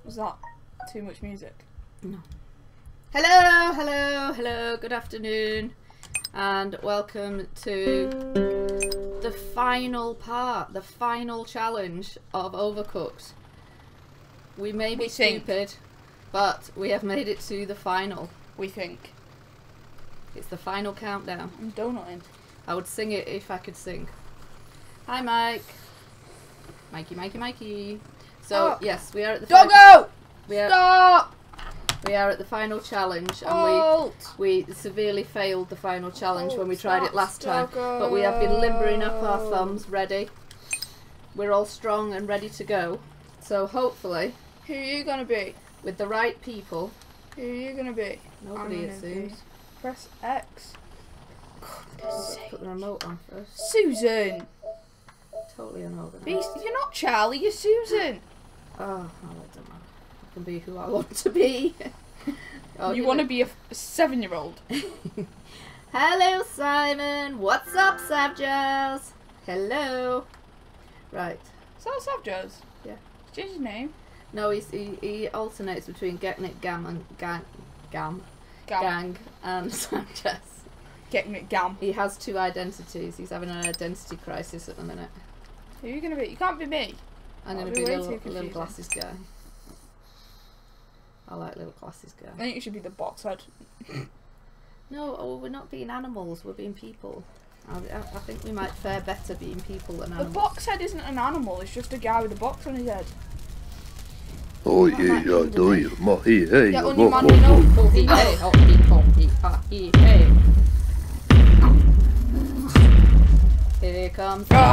Was that too much music? No. Hello, hello, hello, good afternoon, and welcome to the final part, the final challenge of Overcooked. We may be stupid, but we have made it to the final. We think. It's the final countdown. I'm donutting. I would sing it if I could sing. Hi, Mike. Mikey, Mikey, Mikey. So, yes, we are at the Doggo! Stop! We are at the final challenge, and Halt! we severely failed the final challenge when we tried it Stop, last time. Doggo. But we have been limbering up our thumbs, ready. We're all strong and ready to go. So hopefully, Who are you gonna be? with the right people, Who are you gonna be? nobody I'm it gonna be- seems. Press X. Let's put the remote on first. Susan! Totally unorganised. Beast, you're not Charlie, you're Susan! Oh, I don't know. I can be who I want to be. Oh, you want to be a 7-year-old. Hello, Simon. What's up, Savjaz? Hello. Right. Is that Savjaz? Yeah. Change his name. No, he alternates between Getnik Gam and Gang and Savjaz. Getting it Gam. He has two identities. He's having an identity crisis at the minute. Who are you gonna be? You can't be me. I'm That'll going to be be way too little confusing. glasses guy. I like little glasses I guy. think you should be the box head. No, oh, we're not being animals. We're being people. I think we might fare better being people than The animals. box head isn't an animal, it's just a guy with a box on his head. Oh yeah, yeah, do you? Ma he hey, Yeah, yeah, only whoa, man whoa, you know. whoa. Oh, he, hey, oh, he, ha, he, hey. Here comes the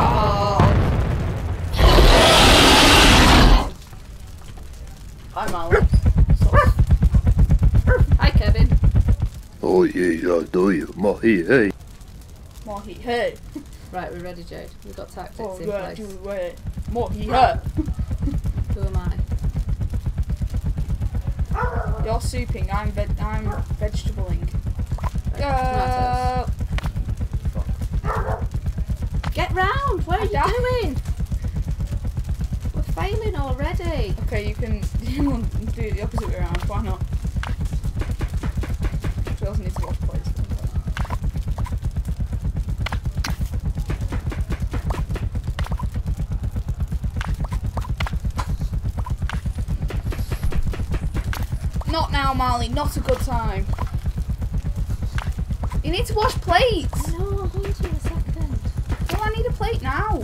I'm Alex. Hi, Kevin. Oh yeah, yeah, do you? Ma he hey. Mohi, hey. Right, we're ready, Jade. We've got tactics Oh, in yeah, place. do it. Mohi, hey. Who am I? You're souping, I'm vegetabling. Right, tomatoes. Get round! Where are you doing? We're failing already. Okay, you can do it the opposite way around, why not? We also need to wash plates. Not now, Marley, not a good time. You need to wash plates! No, I'm going to in a second. Well, I need a plate now.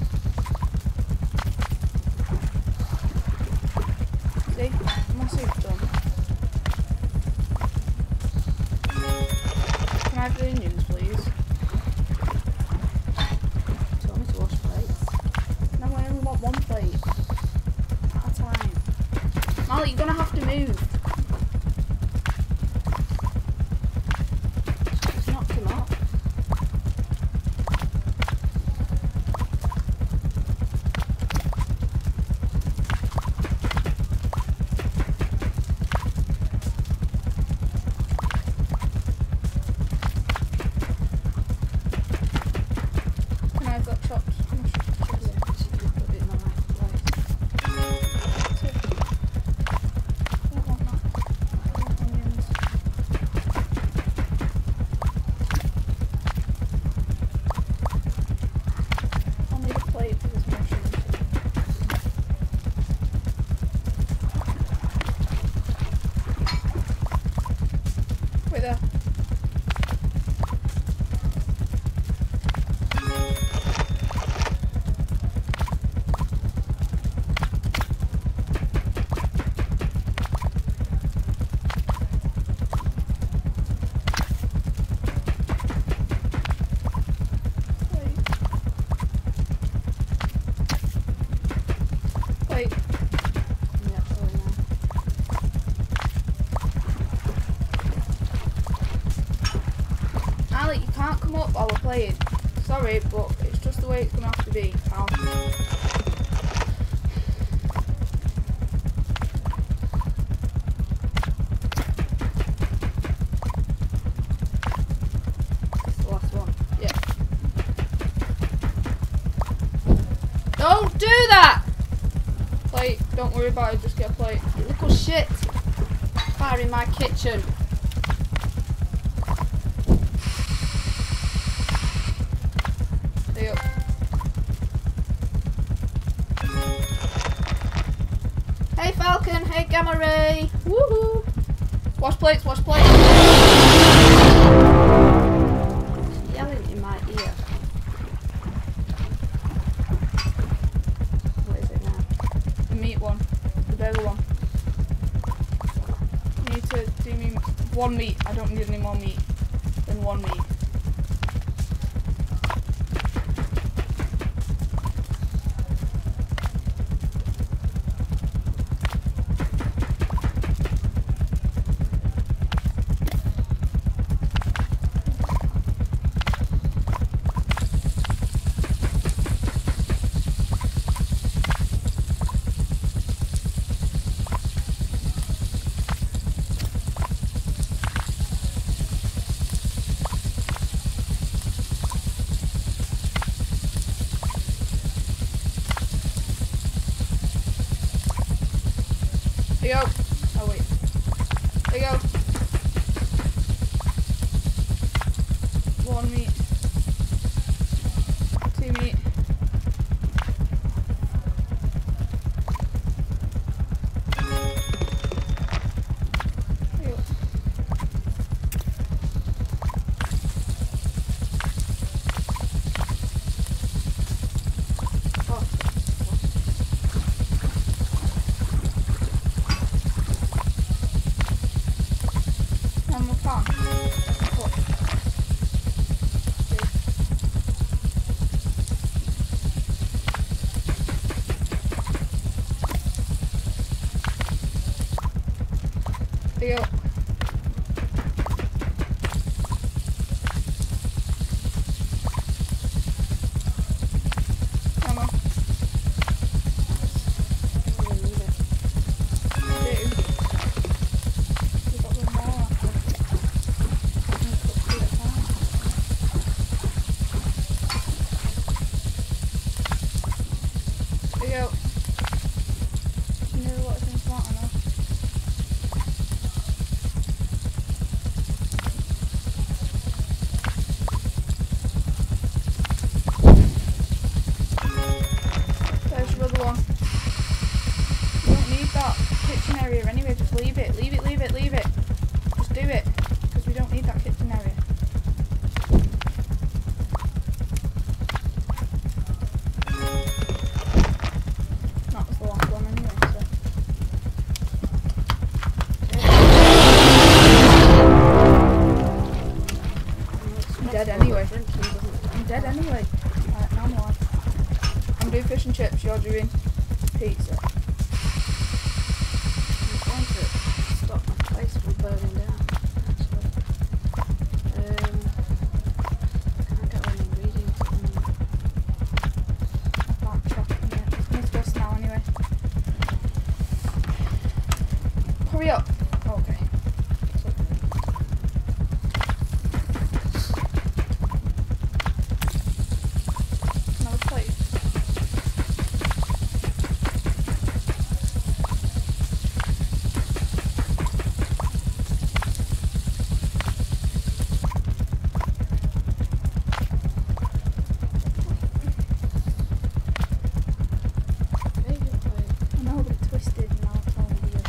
See, my soup's done. Can I have the onions, please? Do you want me to wash plates? No, I only want one plate. At a time. Molly, you're gonna have to move. Just knock him off. Can I have that chopped? Put it in the right place. I don't want that. I want onions. I'll need a plate for this mushrooms. Wait there. Wait. Yeah, oh no. Alec, you can't come up while we're playing. Sorry, but it's just the way it's gonna have to be, pal. It's the last one. Yeah. Don't do that! Plate, don't worry about it, just get a plate. You little shit! Fire in my kitchen. There you go. Hey Falcon, hey Gamma Ray! Woohoo! Wash plates, wash plates! Yelling in my ear. What is it now? The meat one. The burger one. You need to do me one meat. I don't need any more meat than one meat. There you go. Oh wait. There you go. One meat. Two meat. There you go. Oh. One more pan. Cool. There you go. Come on. I don't need it. We've got one more. There you go. You know what it's smart enough. There's your other one. You don't need that kitchen area anyway, just leave it. Leave it, leave it, leave it. Just do it. Because we don't need that kitchen area. That was the last one anyway, so. I'm dead anyway. I'm dead anyway. Alright, now I'm alive. I'm doing fish and chips, you're doing pizza. I'm trying to stop my place from burning down, actually. Can't get any ingredients at the moment. I can't chop it yet. It's must go now anyway. Hurry up. Oh, okay. It's okay. Another plate. Very good plate. I know, but it's twisted now. It's all weird.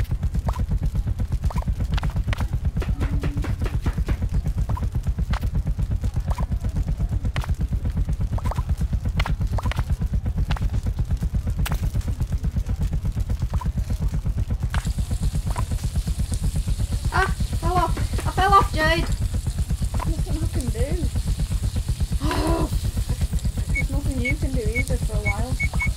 Ah! Fell off! I fell off, Jade! Nothing I can do. There's nothing you can do either for a while.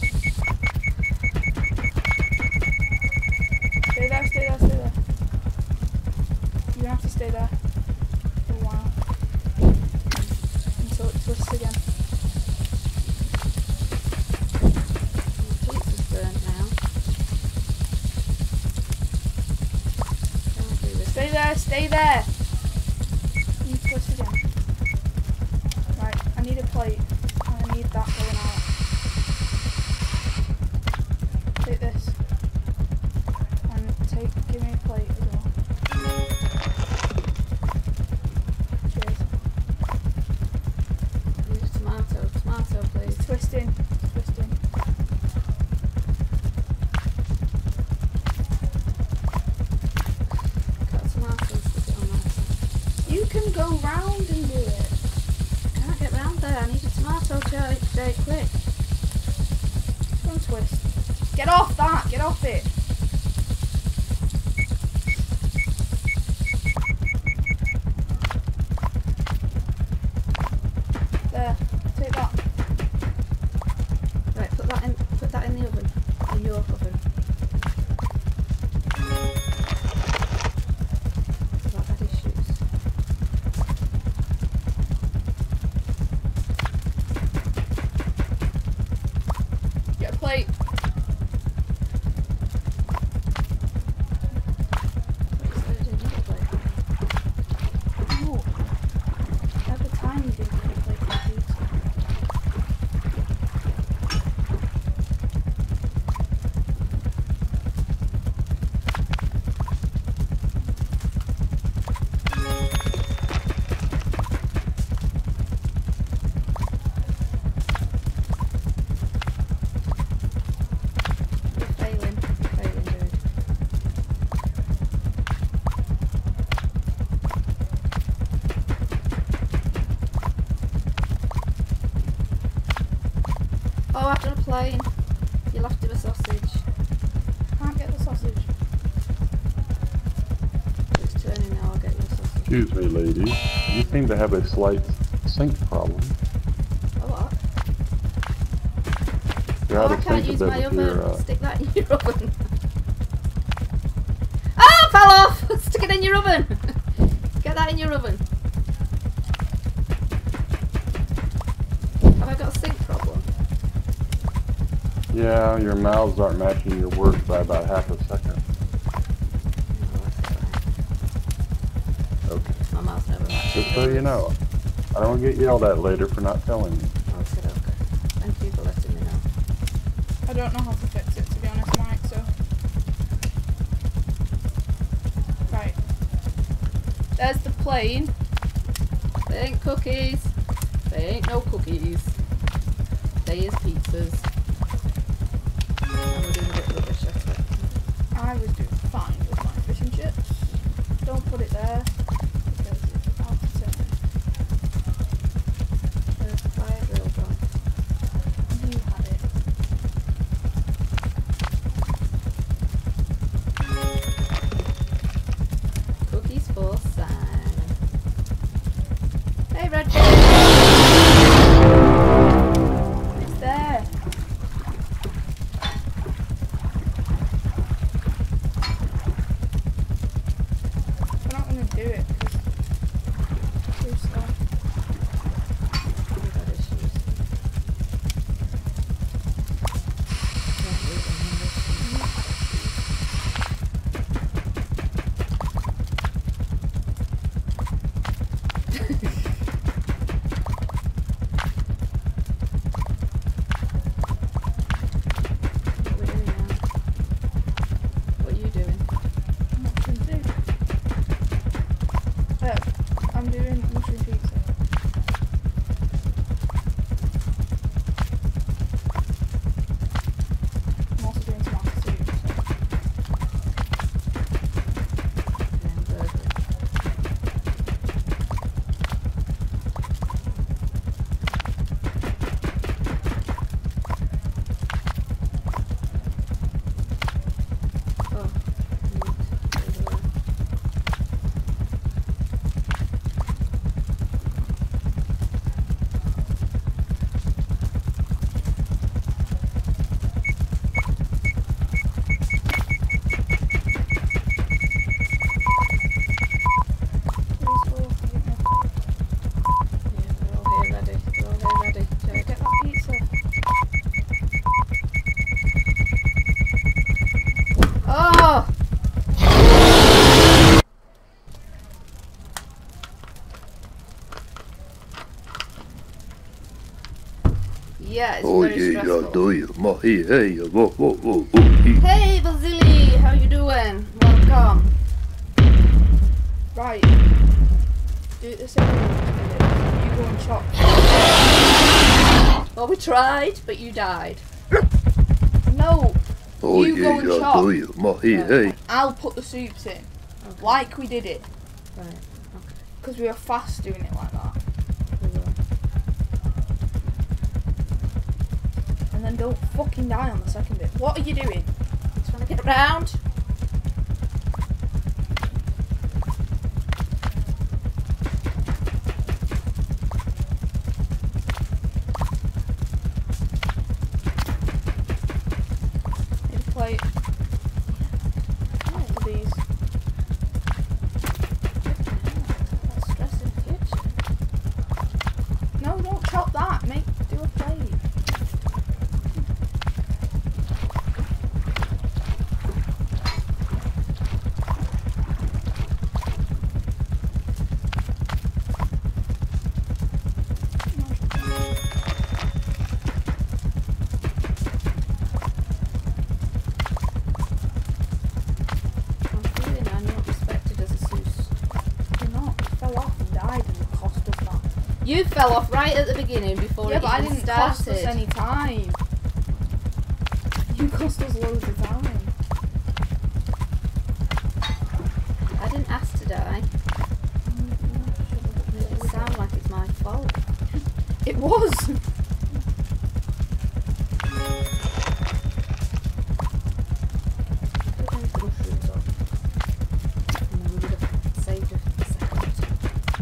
Stay there, stay there, stay there. You're gonna have to stay there for a while. Until it twists again. My pizza's burnt now. Can't do this. Stay there, stay there! You need to twist again. Right, I need a plate. And I need that going out. Take this. go round and do it. I can't get round there. I need a tomato very quick. Don't twist. Get off that! Get off it! There. Take that. Right, put that in the oven. In your oven. I've had issues. Get a plate. No. Every time you do get a plate for pizza. You're failing, dude. Oh, I've done a plane. You'll have to do a sausage. Can't get the sausage. It's turning now, I'll get you a sausage. Excuse me, lady. You seem to have a slight sink problem. Oh, what? You're Oh, out I of can't sync a use bit my with oven. your, Stick that in your oven. Ah, fell off! Stick it in your oven. Get that in your oven. Have I got a sink problem? Yeah, your mouths aren't matching your words by about half a second. No, that's alright. Okay. My mouth never matches. Just so you know. I don't get yelled at later for not telling you. Okay. Thank you for letting me know. I don't know how to fix it, to be honest, Mike, so. Right. There's the plane. They ain't cookies. They ain't no cookies. They is pizzas. And we're doing a bit rubbish, I expect. I was doing fine with my fish and chips. Don't put it there, because it's about to turn. There's the fire drill gone. You had it. Cookies for Simon. Hey, Red Bull! It's there. We're not going to do it, because it's too slow. We've had issues. Can't believe I'm in this. What are we doing now? What are you doing? I'm not going to do. I'm doing mushroom pizza. I'm also doing tomato soup, so. Burger. Oh, Please, oh, give me a plate. yeah, they're all here ready. They're all here ready. Check. Get that pizza. Oh! Yeah, it's Oh very yeah, stressful. do you? Ma, hey, whoa, hey. Hey, Vasily, how you doing? Welcome. Right. Do it the same way we did it. You go and chop. Well, we tried, but you died. No. Oh You go and yeah, chop. do you? Ma, hey. I'll put the soups in. Okay. Like we did it. Right. Because we were fast doing it like that. And then don't fucking die on the second bit. What are you doing? I'm trying to get around. Need a plate. For these. That's stress in the kitchen. No, don't chop that. Do a plate. I'm feeling I'm not respected as a Seuss. You're not. You fell off and died and it cost us that. You fell off right at the beginning before Yeah, it but I even didn't started. cost us any time. You cost us loads of time. I didn't ask to die. It sounds like it's my fault. It was. Put those mushrooms on. And then we would have saved a second or two.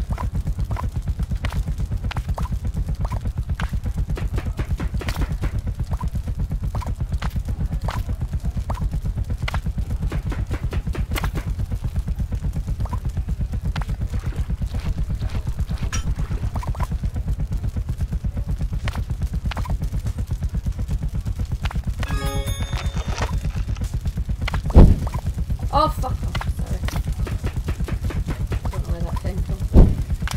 Oh, fuck off. Sorry. Don't know where that came from.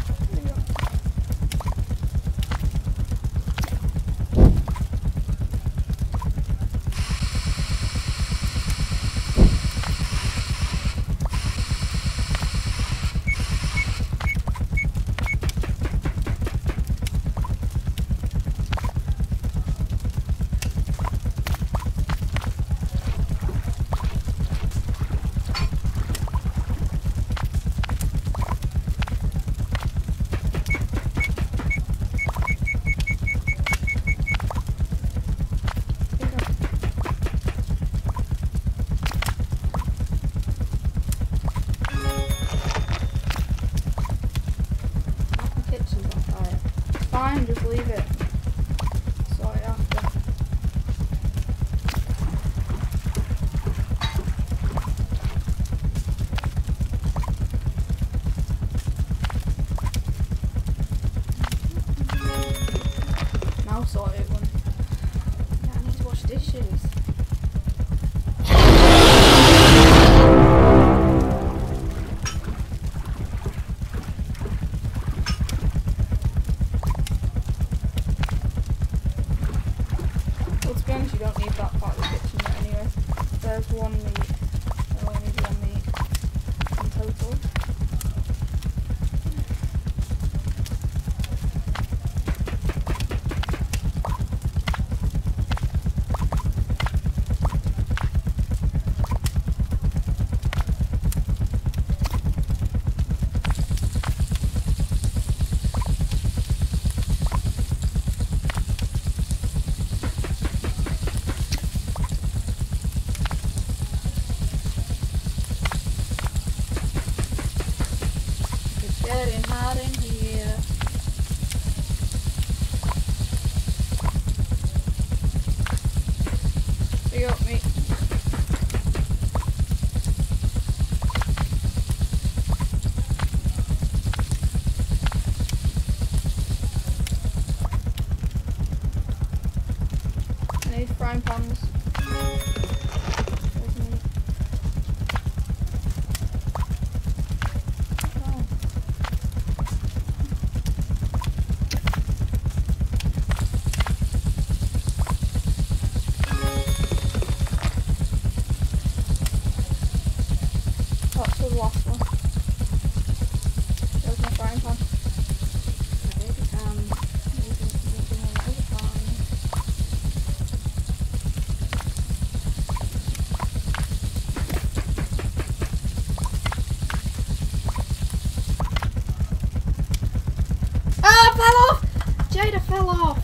The kitchen's on fire. It's fine, just leave it. Sort it after. Now sort it when. Yeah, I need to wash dishes. Well, to be honest, you don't need that part of the kitchen yet anyway. There's one meat. I only need one meat in total. It's getting hot in here. Big up meat. I need frying pans. There's meat. Oh. That's the last one. There's my frying pan. Baby cam. shader fell off.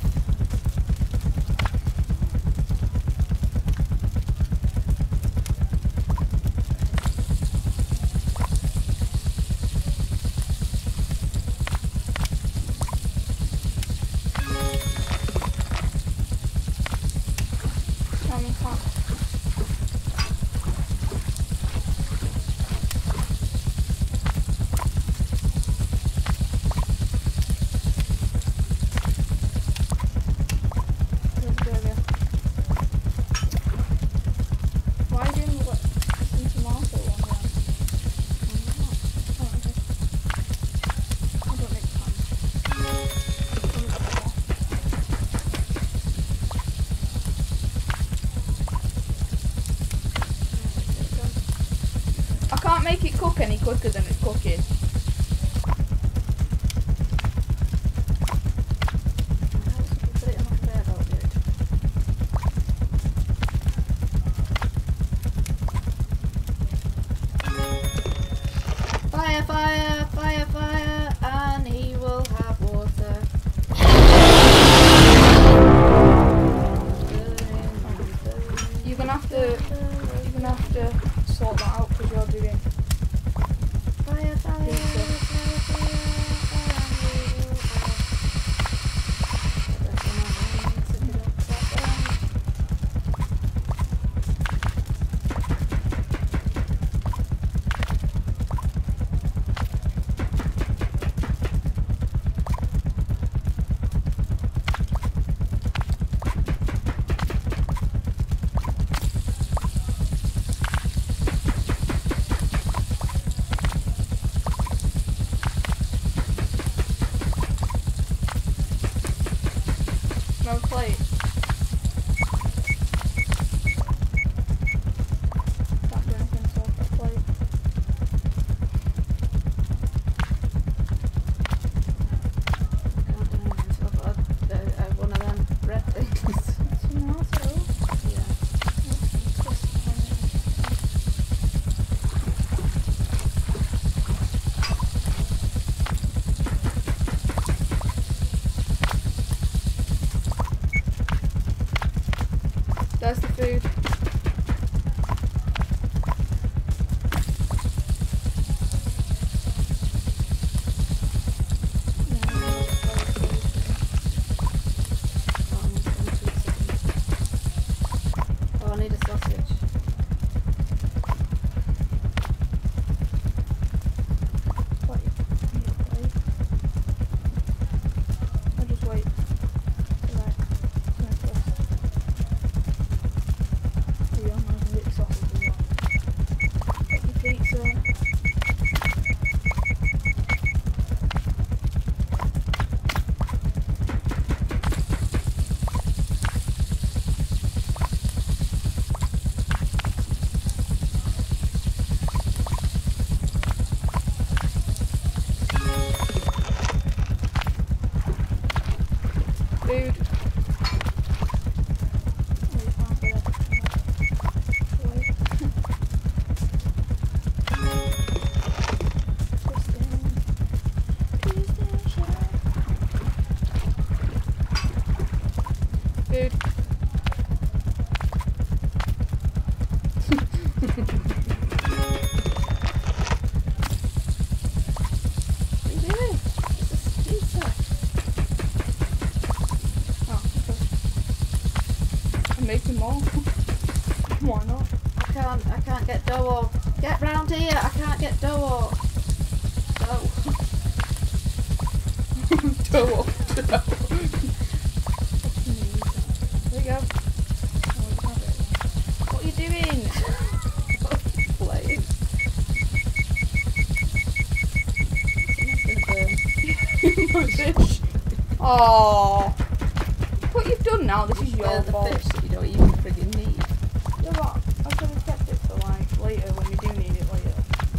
Make it cook any quicker than it's cooking. Fire, fire, fire, fire, and he will have water. You're gonna have to sort that out because you're doing. Fire, fire, fire, fire, No plate. Can't do anything to that plate. one of them red things. That's an arsehole. Yeah. There's the food. Oh, I need a sausage. What? Wait. I'll just wait. Right. Pizza. Food. Food. What are you doing? It's a pizza. Oh, okay. I'm making more. Why not? I can't get dough. Get round here. I can't get dough. Dough. Dough. There you go. What are you doing? Playing. Someone's gonna burn. Fish. Oh. What you've done now, this is your Burn the fault. fish that you don't even friggin' need. You know what? I could have kept it for like later when we do need it later.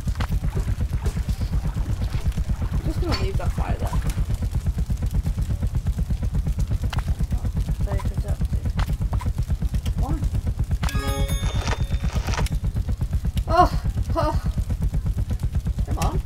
Just gonna leave that fire there. Very productive. Why? Oh, oh. Come on.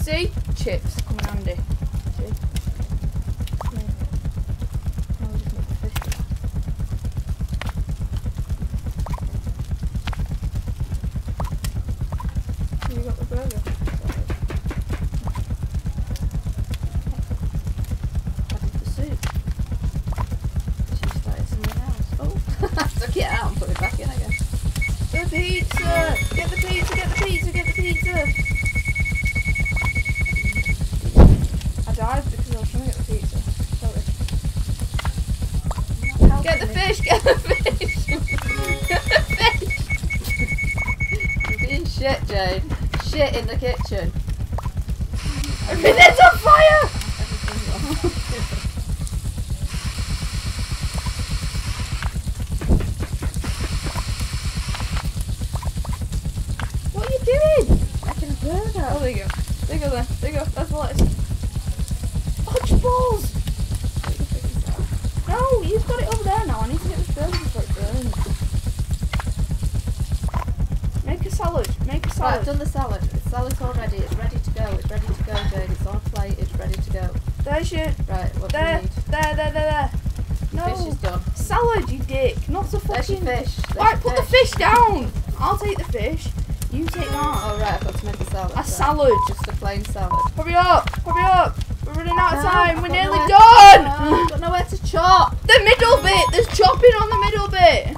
See? Chips come in handy. See? Yeah. Now we just make the fish. You got the burger? I did the soup. She started something else. Oh, I took it out and put it back in again. The pizza! Get the pizza, get the pizza, get the pizza! I died because I was trying to get the pizza. Sorry. Get the fish, get the fish! Get the fish! You're being shit, Jade. Shit in the kitchen. Everything's on fire! What are you doing? Making a burger. Oh, there you go. There you go then. There you go. That's the lettuce. Fudge balls! No, you've got it over there now. I need to get this burger before it burns. Make a salad. Make a Right, salad. I've done the salad. The salad's all ready. It's ready to go. It's ready to go, Jade. It's on a plate. It's ready to go. There's your... Right, what do There, we need? there. No. Fish is done. Salad, you dick. Not the There's your fucking... fish. There's Right, your put the fish down. I'll take the fish. You take that. Oh, right, I've got to make a salad. A right. salad. Just a plain salad. Hurry up. Hurry up. We're running out of No, time. I've We're got nearly nowhere- done. No, I've got nowhere to chop. The middle bit. There's chopping on the middle bit.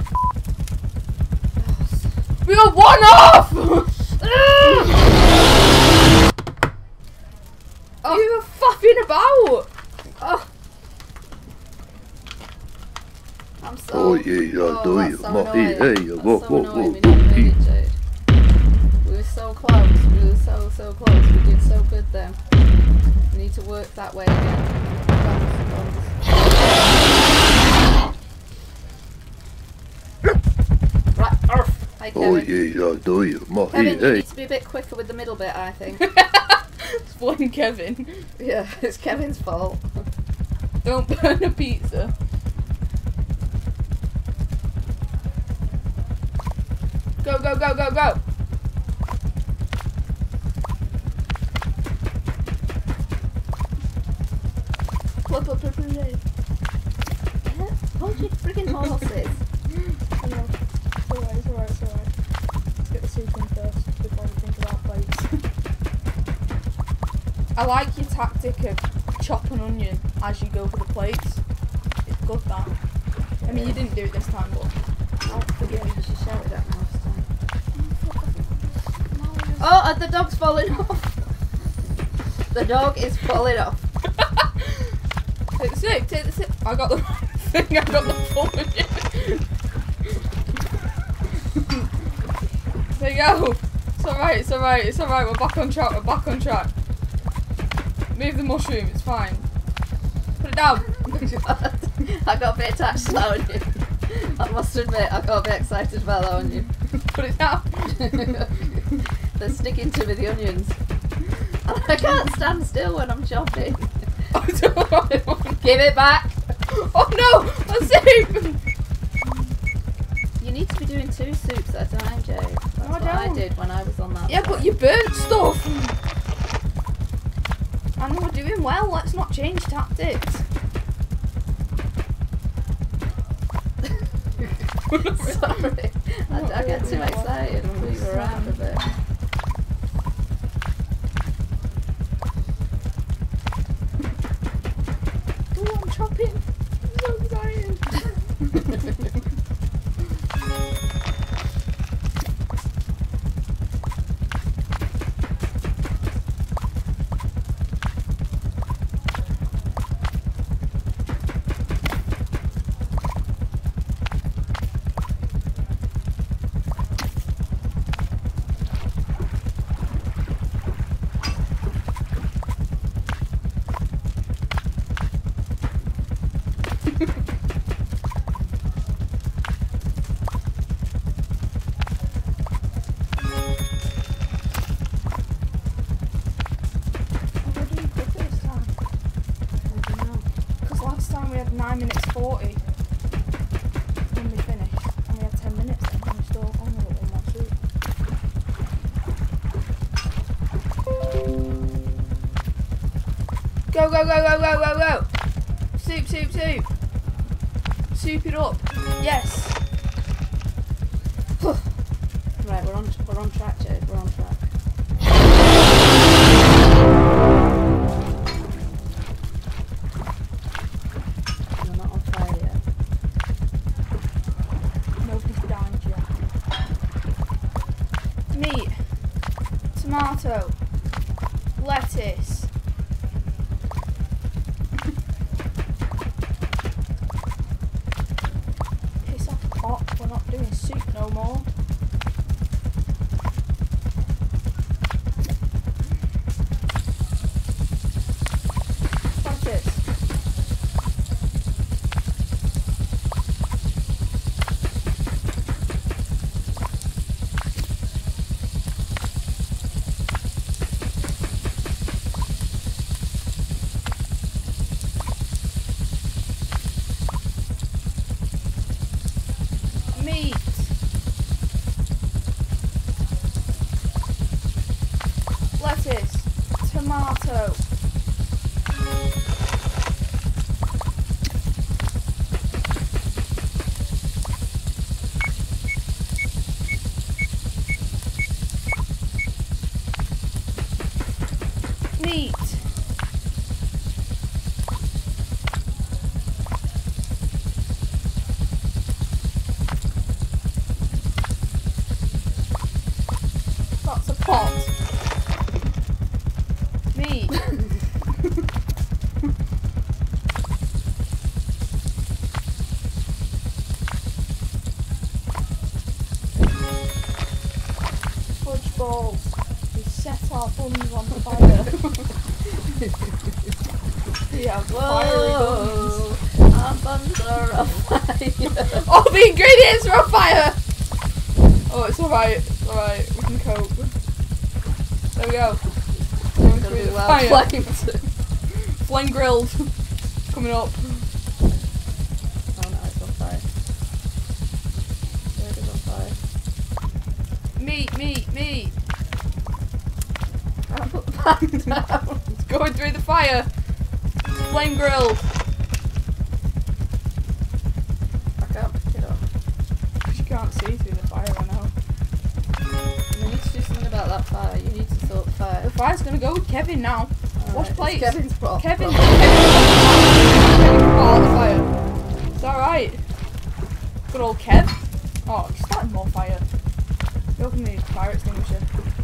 We got one off. Oh. You were faffing about. Oh. I'm so... Oh, yeah, do that's you? so Ma, annoying. hey, That's whoa, so whoa, annoying. We whoa, never made eat. it, Jade. We were so close. We were so close. We did so good then. We need to work that way again. Right, arf. Hi, Oh, Kevin. yeah, do you? Ma, Kevin, you hey. need to be a bit quicker with the middle bit, I think. It's blame Kevin. Yeah, it's Kevin's fault. Don't burn a pizza. Go, go, go, go, go. Flip up, flip up, Hold your freaking horses. I know. It's alright, it's alright, it's alright. Let's get the soup in first before we think about plates. I like your tactic of chop an onion as you go for the plates. It's good that. I mean, you didn't do it this time, but I'll forgive you because you shouted at me last time. Oh, and the dog's falling off. The dog is falling off. Take the soup, take the soup. I got the right thing, I got the full onion. There you go. It's alright, it's alright, it's alright. We're back on track, we're back on track. Move the mushroom, it's fine. Put it down. I got a bit attached to that onion. I must admit, I got a bit excited about that onion. Put it down. They're sticking to me, the onions. And I can't stand still when I'm chopping. Oh, it's alright. Give it back. Oh no! A soup! You need to be doing 2 soups at a time, Jade. That's No, I what I don't. did when I was on that Yeah, side. but you burnt stuff. I know we're doing well. Let's not change tactics. Sorry. I get too excited and move around a bit. Oh, I'm chopping. I'm so excited. Because last time we had 9 minutes 40 when we finished, and we had 10 minutes then, and we still only got one more soup. Go, go, go, go, go, go, go. Soup, soup, soup. Soup it up. Yes. Right, we're on track, Jade. We're on track. We're not on fire yet. Nobody's died yet. Meat. Tomato. Lettuce. Piss off pot. We're not doing soup no more. Lettuce. Meat. Lettuce. Tomato. Meat. That's a pot. Meat. Fudge balls. We set our buns on fire. Yeah, fiery buns. Whoa! Our buns are on fire. Oh, the ingredients are on fire! Oh, it's alright. It's alright. We can cope. There we go. Going Gonna through be the well fire. flamed. Flame grilled. Coming up. Oh no, it's on fire. Where is it on fire? Meat, meat, meat. Can't put the pan down. It's going through the fire. Flame grilled. I can't pick it up. You can't see through the fire, I know. We need to do something about that fire. You need to sort the fire. The fire's gonna go with Kevin now. Wash Alright, plates. it's Kevin's problem. Kevin can put out the fire. It's alright. Good old Kev. Oh, he's starting more fire. You open the fire extinguisher.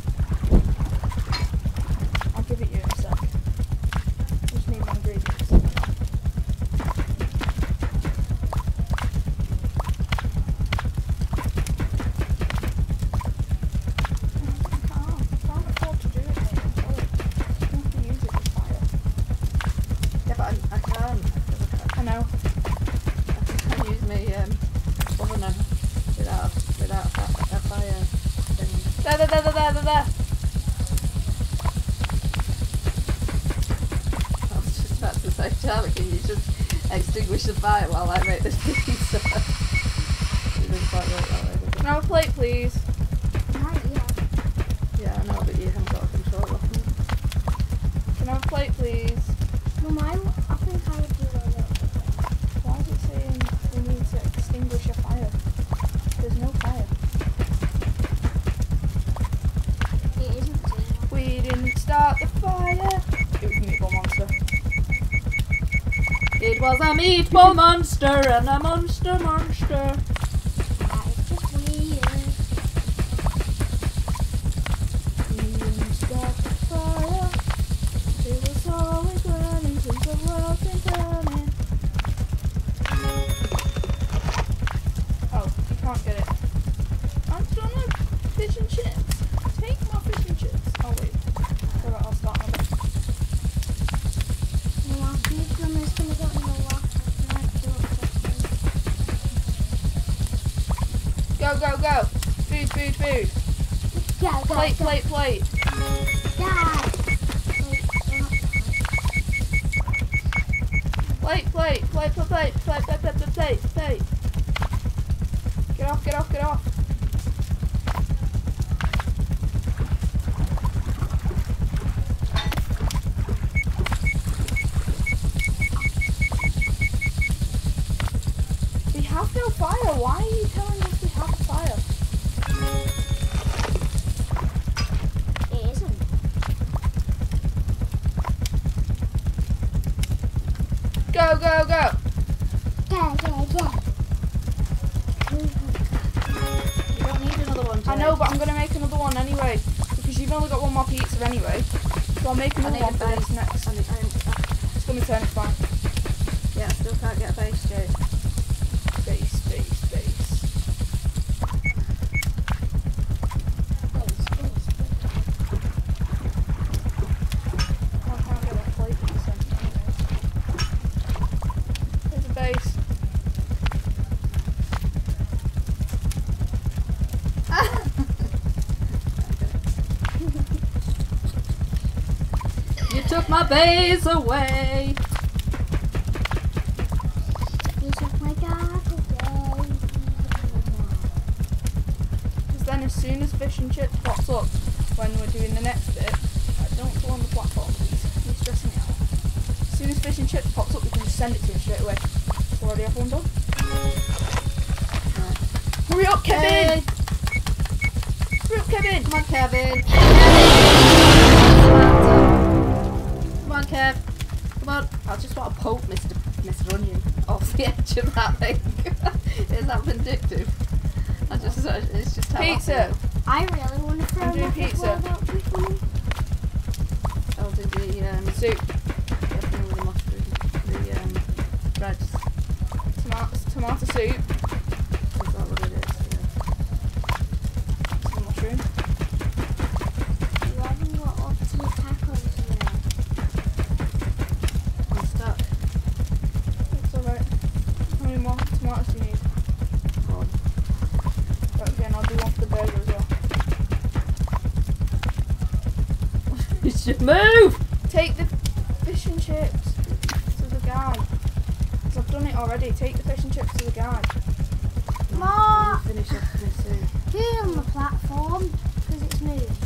I'll give it you in a sec. Just need my ingredients. I can't afford to do it, mate. I'm sorry. I have to use it for fire. Yeah, but I can. I know. I can use my oven without a fire thing. There. I was just about to say, Charlie, can you just extinguish the fire while I make this pizza? It doesn't quite work that way, does it? Can I have a plate, please? Not yet. Yeah, I know, but you haven't got a controller. Can I have a plate, please? Mum, I think I would do a little bit. Why is it saying we need to extinguish a fire? There's no fire. It isn't doing We didn't start the fire. It was Meatball Monster. It was a meatball monster and a monster. that. It's just weird. We didn't start the fire. It was always burning since the world's been turning. Oh, you can't get it. I'm still on fish and chips. Take my fish and chips. Oh wait. Alright, I'll start on it. Mum, I think Mama's gonna go in the water. I have to do it quickly. Go. Food. Yeah, go. Plate. Dad. Plate. Get off. why are you telling us we have fire? It isn't. Go, go, go! Yeah. You don't need another one, Jade. I know, but I'm gonna make another one anyway. Because you've only got one more pizza anyway. So I'll make I another need one a for base. this next. It's gonna turn, it's fine. Yeah, I still can't get a base, Jade. Base, base, base. I can't get a plate to send anyways. There's a base. You took my base away. You took my dad away. Because then as soon as fish and chips pops up when we're doing the next bit, don't go on the platform please, you're stressing me out. As soon as fish and chips pops up we can just send it to him straight away. Already have one done. Hurry up Kevin! Hey, Hurry up Kevin! come on, Kevin. Come on, Kev. Come on. I just want to poke Mr. Onion off the edge of that thing. Is that vindictive? It's just how I Pizza! feel. I really want to throw I'm doing that pizza. world out before me. I'll do the Soup. definitely with the mustard. The breads. Tomato soup. Is that what it is? Yeah. Some mushroom. You haven't got up to the tacos yet. I'm stuck. It's alright. How many more tomatoes do you need? One. Right, again, I'll do one for the burger as well. You should move! Take the fish and chips to the guy. Because I've done it already. Take the fish and chips to the guy. Mark! Finish off this soon. Do it on the platform, because it's moved.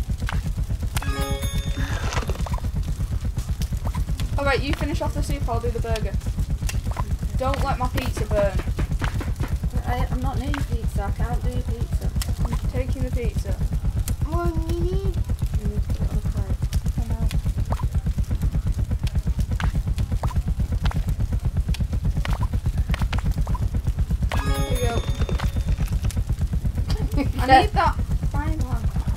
Alright, you finish off the soup, I'll do the burger. Don't let my pizza burn. I'm not near your pizza. I can't do your pizza. I'm taking the pizza. Well, you need... You need to put it on a plate. I know. There you go. I need that frying pan.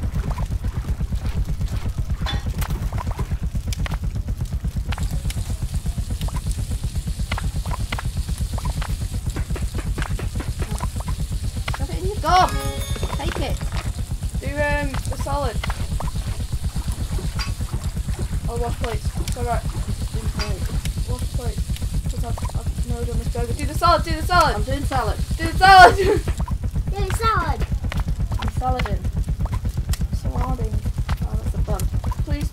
Shove it in your gob. Take it. Do the salad. I'll wash plates. It's alright. Wash plates. Because I've no done this burger. Do the salad, do the salad! I'm doing salad. Do the salad! Do salad. I'm salading. Salading. Oh, that's a bun. Please.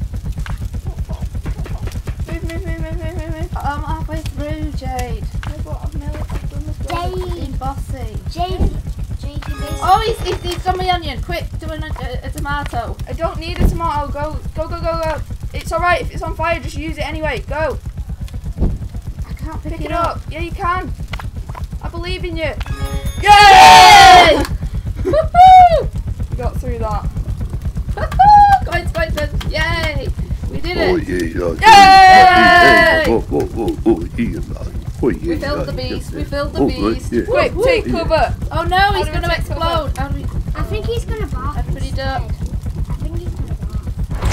Move. I'm halfway through, Jade. No, but I've done this burger. Being bossy. Jade, you basically... Oh, he's done my onion. Quick, do a tomato. I don't need a tomato. Go. It's alright. If it's on fire, just use it anyway. Go. I can't Pick it up. Yeah, you can. I believe in you. Yay! Yay! Woohoo! We got through that. Coincidence. Yay! We did Oh it. yeah, Yay! yeah, man. Oh yeah. We filled the beast. We filled the Oh, beast. yeah. Quick, take cover. Oh no, he's do we going to take explode. How do we... I think he's going to bark. Everybody duck. I think he's going to bark.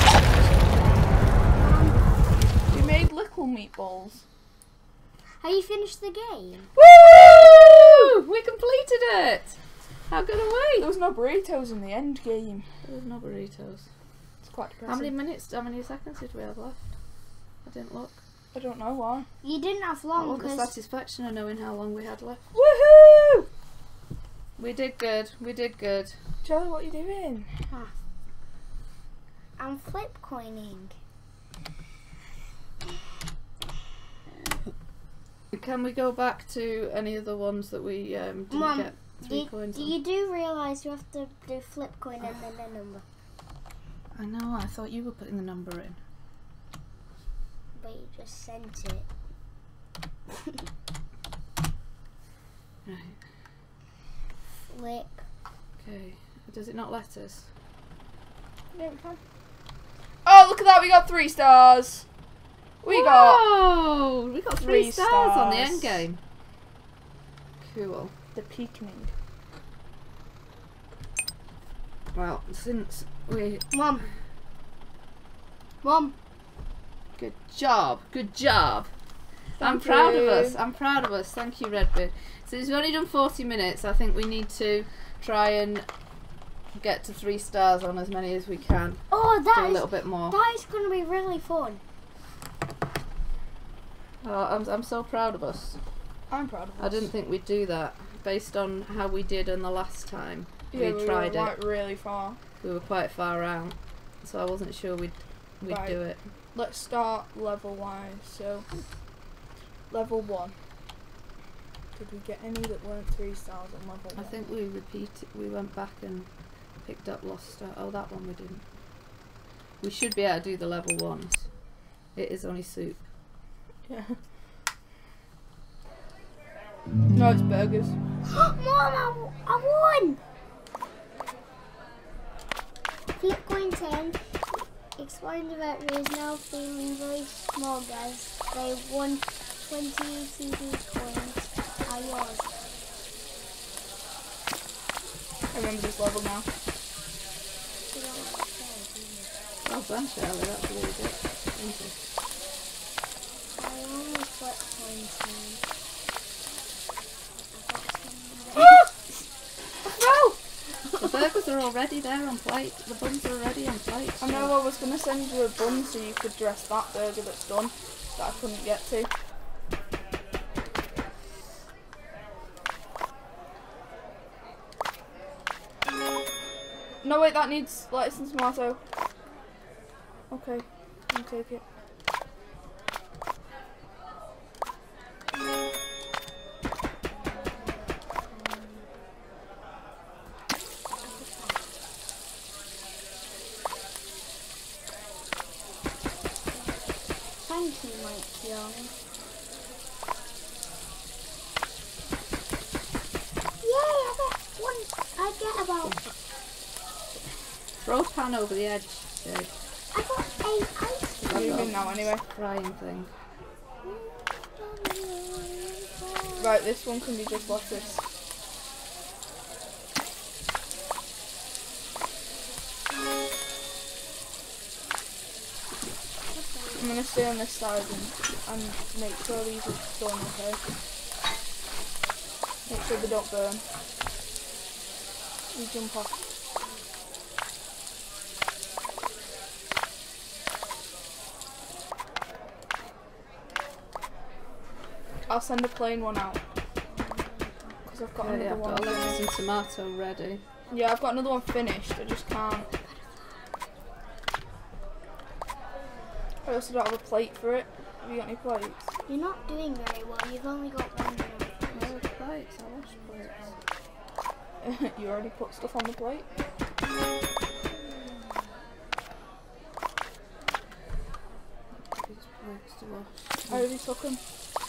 We made little meatballs. Have you finished the game? Woo! We completed it. How good are There we? was no burritos in the end game. There was no burritos. It's quite depressing. How many seconds did we have left? I didn't look. I don't know why. You didn't have I long want the because... satisfaction of knowing how long we had left. Woohoo! We did good. We did good. Charlie, what are you doing? I'm flip coining. Can we go back to any of the ones that we didn't Mum, get 3 coins on? You do realise you have to do flip coin and then a number. I know, I thought you were putting the number in. But you just sent it. Right. lip. Okay. Does it not let us? Yeah, we can. Oh, look at that! We got 3 stars. We got Whoa! We got 3 3 stars on the stars. end game. Cool. the peakening. Well, since we... Mom. Mom. Good job. Good job. I'm Thank proud of you. us. I'm proud of us. Thank you, Redbeard. Since we've only done 40 minutes, I think we need to try and get to 3 stars on as many as we can. Oh, Do a little bit more. that is going to be really fun. Oh, I'm so proud of us. I'm proud of us. I didn't think we'd do that based on how we did in the last time. Yeah, we tried were, it. like, really far. We were quite far out, so I wasn't sure we'd Right. do it. Let's start level wise. So, level 1. Did we get any that weren't 3 stars on level 1? I think we we went back and picked up Lost Star. Oh, that one we didn't. We should be able to do the level 1s. It is only soup. Yeah. No, it's burgers. Mom, I won! Flip coin 10. Exploring directory is now feeling very small, guys. They won 20 CD coins. Are yours? I remember this level now. Well done, Shirley. That's really good. Thank you. I only flip coin 10. The burgers are already there on plate. The buns are already on plate. I know I was going to send you a bun so you could dress that burger that's done that I couldn't get to. No wait, that needs lettuce and tomato. Okay, I'll take it. Thank you, Mike Young. Yay, I get about... Throw a pan over the edge, Jade. I got 8 ice I'm moving now anyway. Frying thing. Right, this one can be just lettuce. I'm gonna stay on this side and make sure these are done, okay? Make sure they don't burn. You jump off. I'll send a plain one out. Because I've got Yeah, another I've one. got a lettuce and tomato ready. Yeah, I've got another one finished, I just can't. I also don't have a plate for it. Have you got any plates? You're not doing very well. You've only got 1 minute. No plates, I wash plates. You already put stuff on the plate? These plates to wash. I already took them.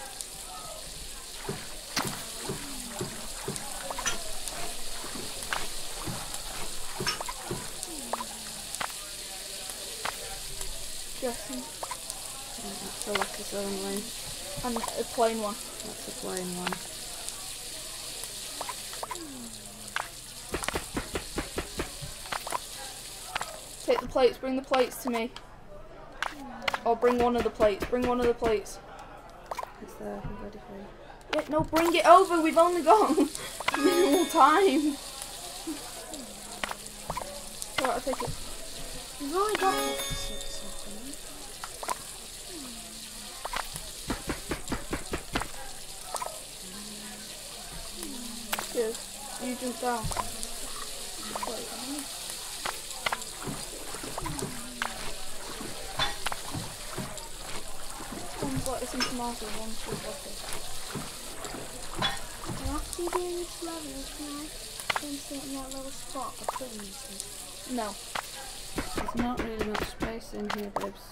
Dressing. Yeah, that's the lettuce only. And a plain one. That's a plain one. Take the plates, bring the plates to me. Or bring one of the plates, bring one of the plates. It's there, I'm ready for you. Wait, no, bring it over, we've only got minimal time. Alright, I'll take it. You've only got 56 seconds. Cheers. You jump down. One's lettuce and tomato, one's just lettuce. After you do this level, can I sit in that little spot between these two? No. There's not really much space in here, babes.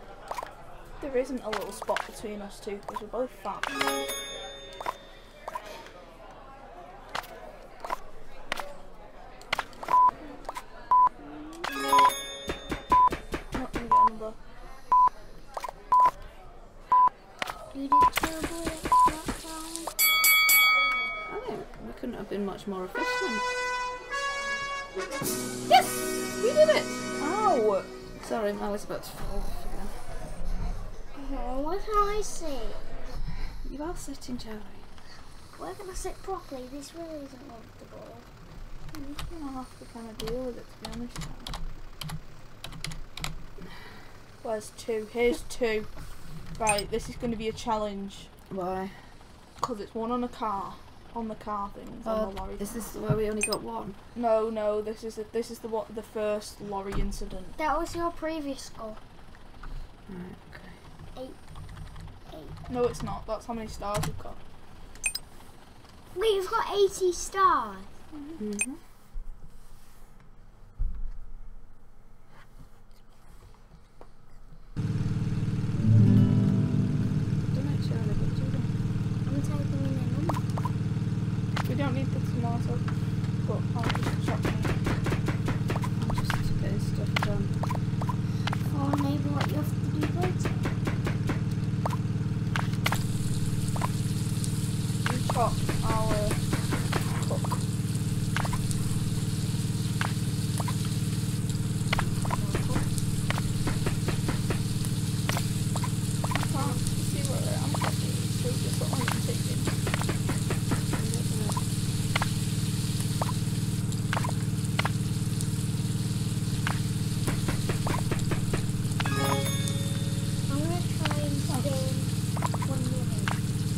There isn't a little spot between us two because we're both fat. much more efficient. Yes! We did it! Ow! Sorry, I was about to fall off again. Oh, what can I say? You are sitting, Jerry. Where can I sit properly? This really isn't comfortable. You're gonna have to kind of deal with it, to be honest. Where's 2? Here's 2. Right, this is going to be a challenge. Why? Because it's one on a car. On the car things, on the lorry. Is this where we only got one? No, this is the first lorry incident. That was your previous score. Right, okay. 8. No, it's not. That's how many stars we've got. Wait, you've got 80 stars. Mm-hmm. Don't make sure I live up to them. I'm typing in a number. We don't need the tomato, but I'll just chop it. I'm just getting stuff done. Oh, maybe what you have to do later. You chop our cook. I can't see where I'm cutting, so just what I'm taking. I'm going to try and stay 1 minute.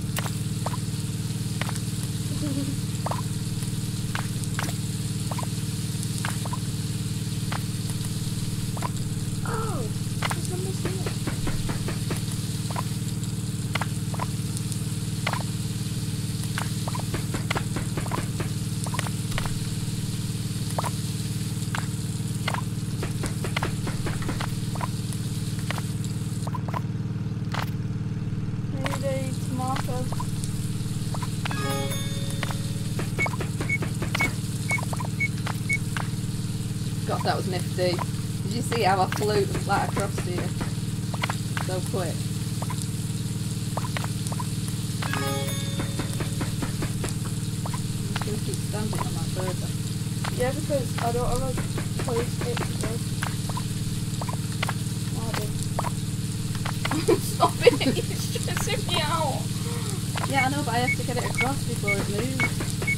Oh, there's somebody here. Need a tomato. God, that was nifty. Did you see how I flew right across to you? So quick. I'm just going to keep standing on that bird then. Yeah, because I don't have a place it to go. Stop it, it's stressing me out. Yeah, I know, but I have to get it across before it moves.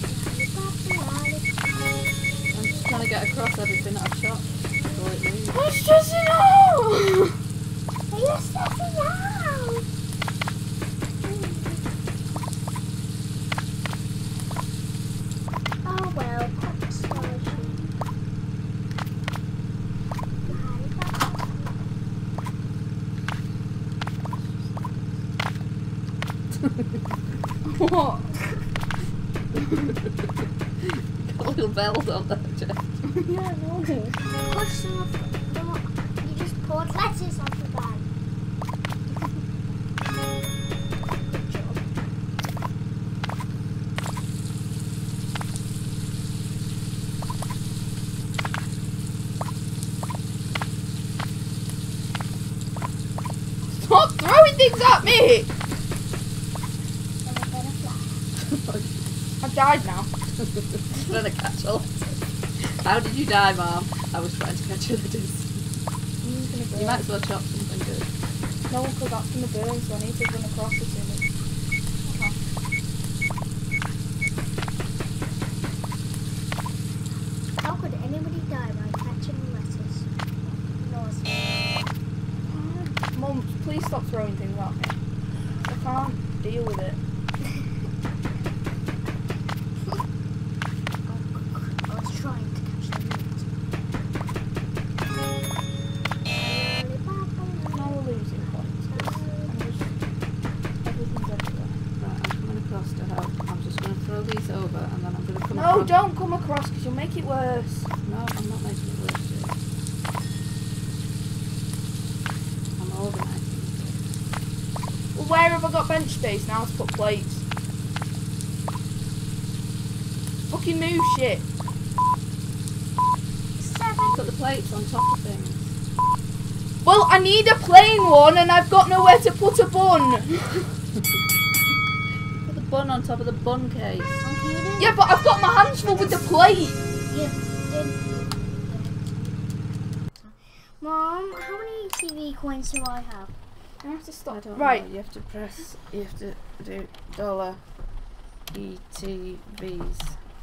I'm just trying to get across everything that I've shot before it moves. I'm stressing out. Are you stepping out? Oh well, pop star. What? Got a little belt on there, Jeff. Yeah, no. Push some of the, you just poured lettuce off the bag. Good job. Stop throwing things at me! And I'm gonna fly. I died now. Trying to catch a lettuce. How did you die, Mom? I was trying to catch a lettuce. You might as well chop something good. No, because that's going to burn, so I need to run across as soon as I can. How could anybody die by catching lettuce? No, it's Mum, please stop throwing things at me. I can't deal with it. I was trying to catch the meat. Now we're losing points. Everything's everywhere. Right, I'm coming across to help. I'm just going to throw these over and then I'm going to come No, across. don't come across because you'll make it worse. No, I'm not making it worse, Jay. I'm organising it. Well, where have I got bench space now to put plates? Fucking move shit. 7. Put the plates on top of things. Well, I need a plain one and I've got nowhere to put a bun. Put the bun on top of the bun case. And can you do Yeah, but I've got my hands full with the plate. Mom, how many TV coins do I have? I have to stop. I don't Right. know. You have to press. You have to do $ETVs.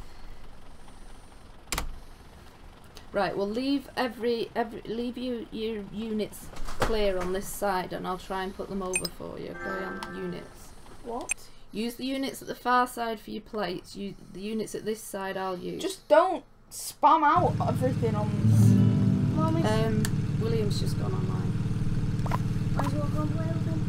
Right. Well, leave leave your units clear on this side, and I'll try and put them over for you. Go on units. What? Use the units at the far side for your plates. The units at this side I'll use. Just don't spam out everything on. Mom, William's just gone online. might as well go and play with him.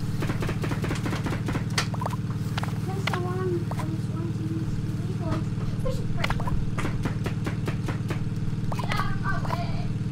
Yes, I want to use TV coins. Which is pretty good. Get out of my way.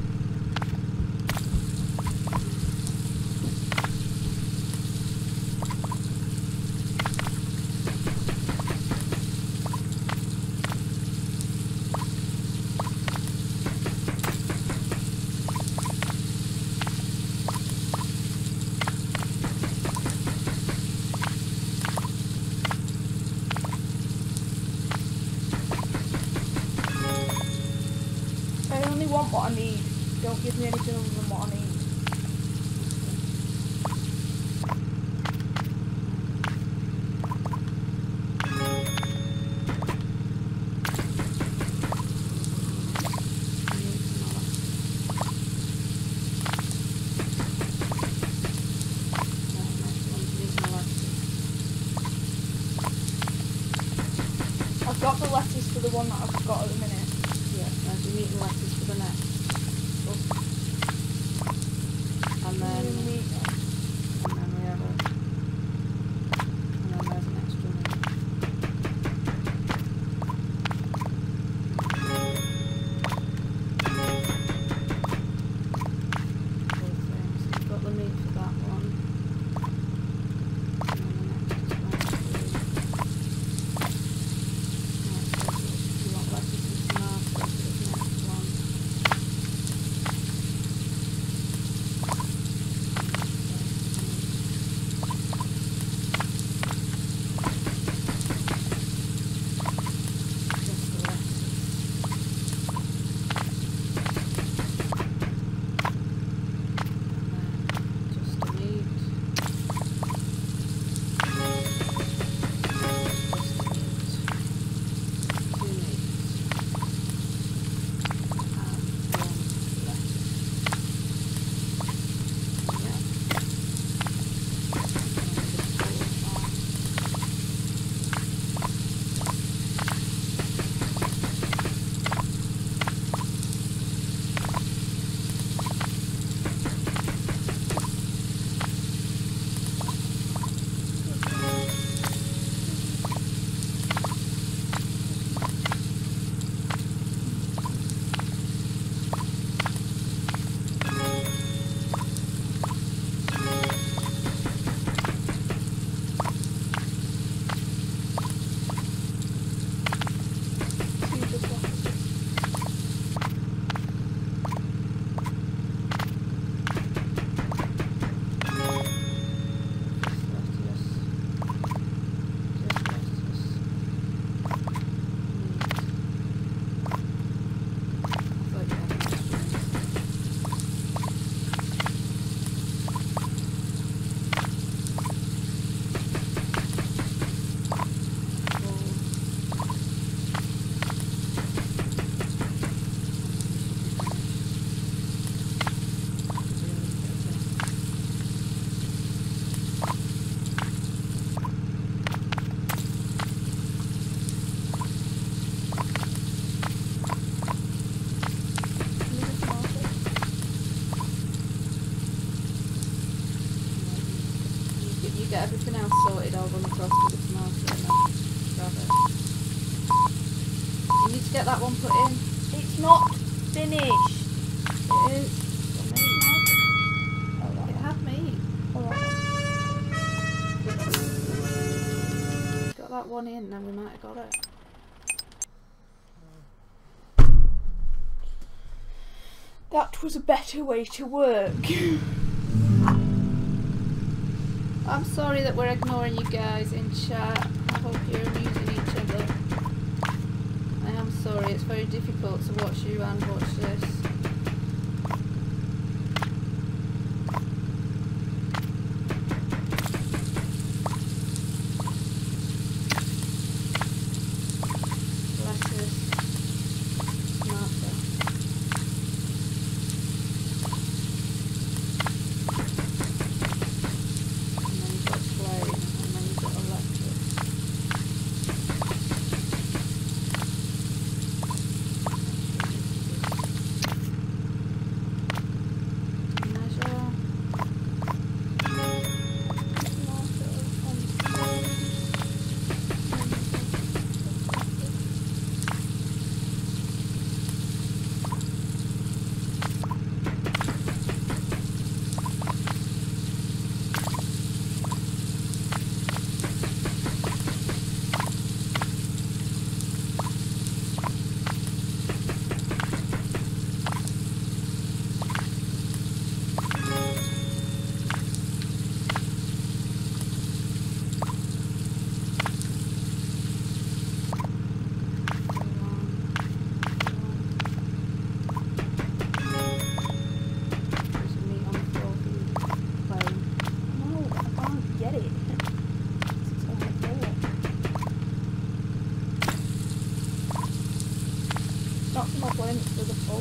I only want what I need. Don't give me anything other than what I need. I've got the letters for the one that I've got at the minute. Yeah, there's your meat and lettuce for the next. And then we have a. And then there's an extra one. You've got the meat for that one. And then the next is going to be. You want lettuce and tomatoes for the next one. Just the lettuce. And then just the meat. Two meats. You get everything else sorted, I'll run across to the tomato and then grab it. You need to get that one put in. It's not finished. It is. It had meat. Got that one in, then we might have got it. That was a better way to work. I'm sorry that we're ignoring you guys in chat. I hope you're amusing each other. sorry, it's very difficult to watch you and watch this. Lettuce, tomato. And then you've got plain, and then you've got a lettuce. Measure. There's meat on the floor for you. Plain. No, I can't get it. It's on the floor. Not for my plane, it's for the full.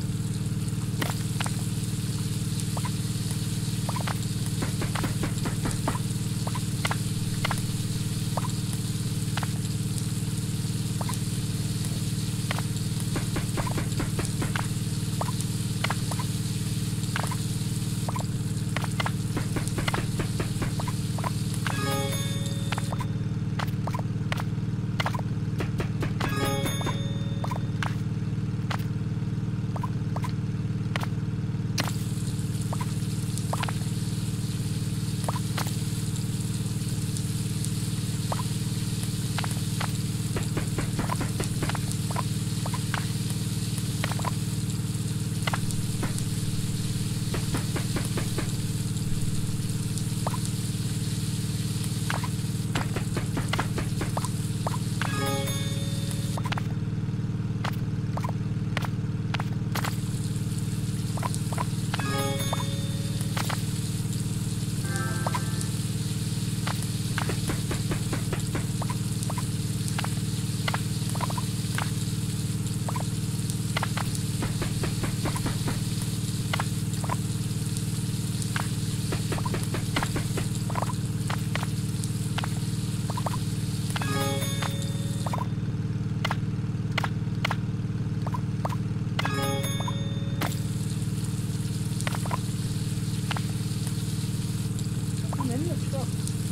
I'm in the truck.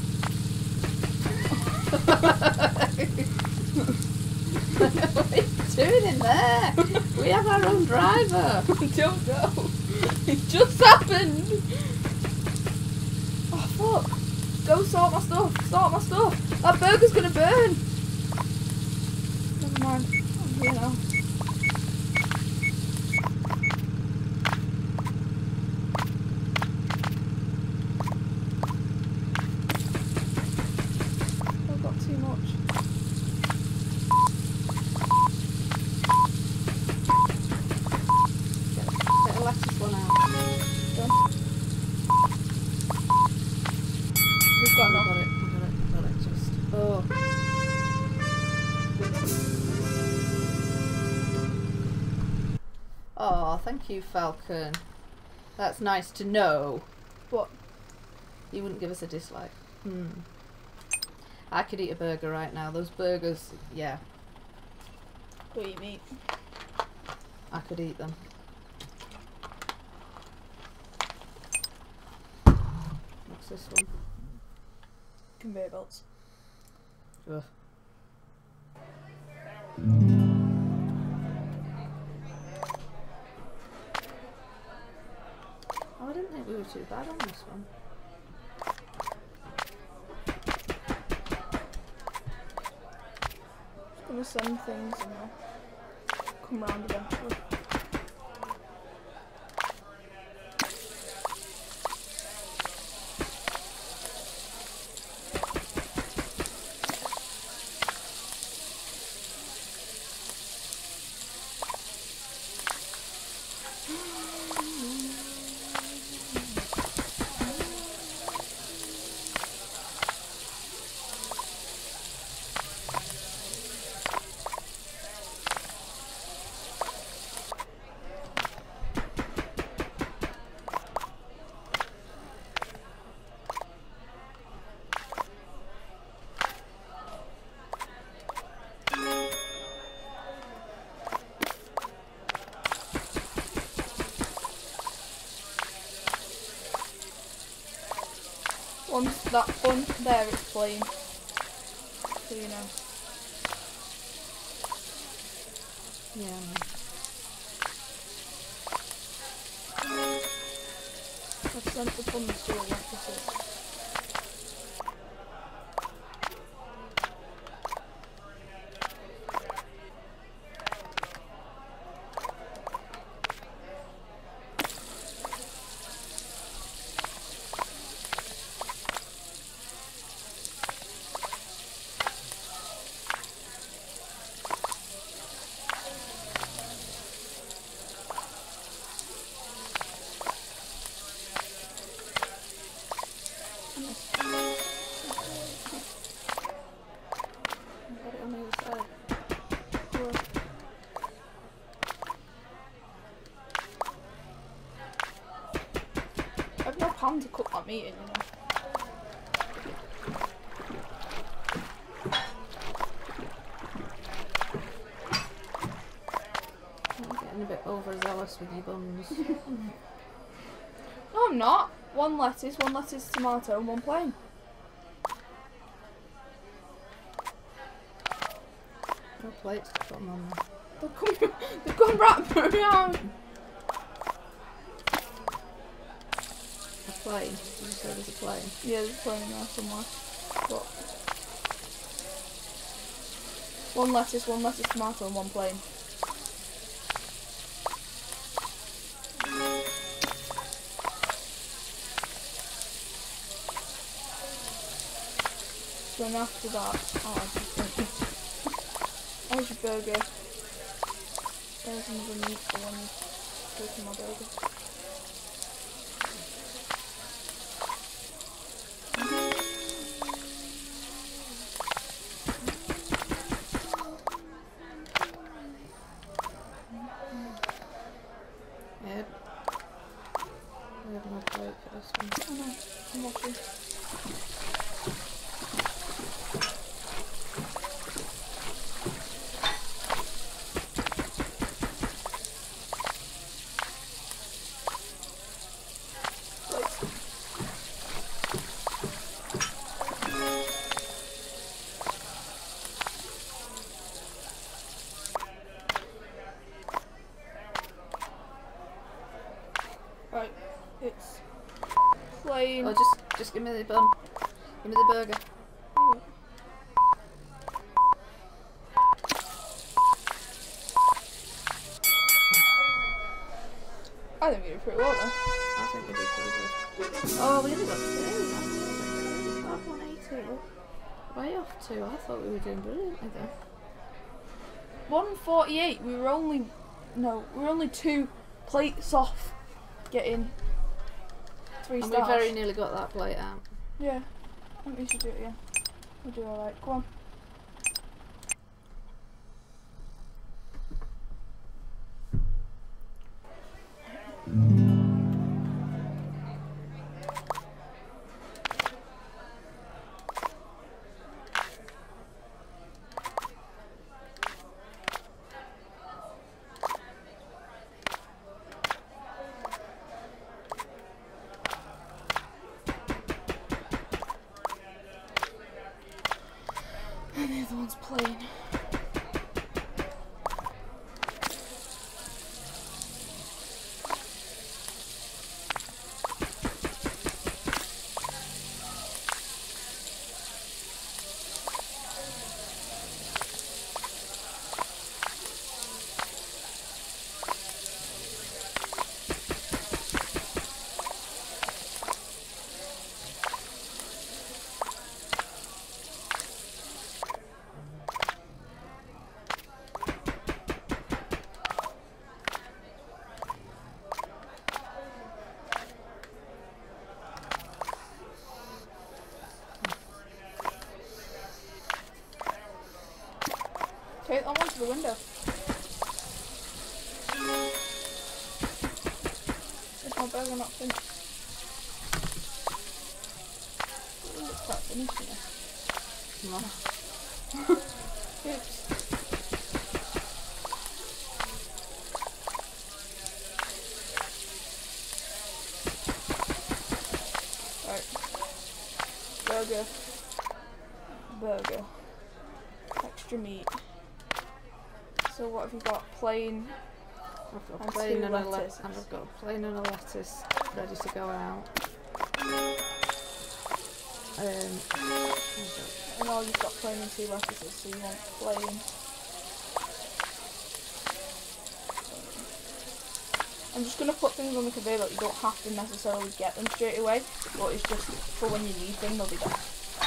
What are you doing in there? We have our own driver. Don't go. It just happened. Oh fuck. Go sort my stuff. Sort my stuff. That burger's gonna burn. Never mind. I'm here now. I've got too much. Get a lettuce one out. Done. We've got enough. Got it. Just. Oh. Oh, thank you, Falcon. That's nice to know. What? You wouldn't give us a dislike. I could eat a burger right now. Those burgers, yeah, What do you mean? I could eat them. What's this one? Conveyor belts. Ugh. Oh, I didn't think we were too bad on this one. Just gonna send things and they'll come round eventually. Once that bun there, it's plain. So you know. Yeah. I've sent the buns to a lettuces. I've no pan to cook that meat in, you know. I'm getting a bit overzealous with your buns. No, I'm not. One lettuce, tomato, and one plain. No plates to put them on there. They've gone right around. A plane? Did you say there's a plane? Yeah, there's a plain there somewhere. But one lettuce, tomato, and one plain. Then after that, how's your burger? There's another meat for when you go to my burger. Yep. I have no plate for this one. Oh no, I'm watching. Right, it's plain. Oh, just give me the bun. Give me the burger. I think we did pretty well then. I think we did pretty good. Oh, we only got 2. That's 180. Way off 2. I thought we were doing brilliantly there. 148. We were only 2 plates off getting 3 And stars. we very nearly got that plate out. Yeah, I think we should do it again. We'll do alright. Go on. And the other one's plain. Take that one to the window. Is my burger not finished? It looks quite finished, you know. No. Oops. Right. burger. Burger. Extra meat. So what have you got? Plain. I've got a And plain two and a lettuces. and I've got a plain and a lettuce ready to go out. And all you've got plain and 2 lettuces, so you want plain. I'm just going to put things on the conveyor belt. You don't have to necessarily get them straight away, but it's just for when you need them, they'll be there.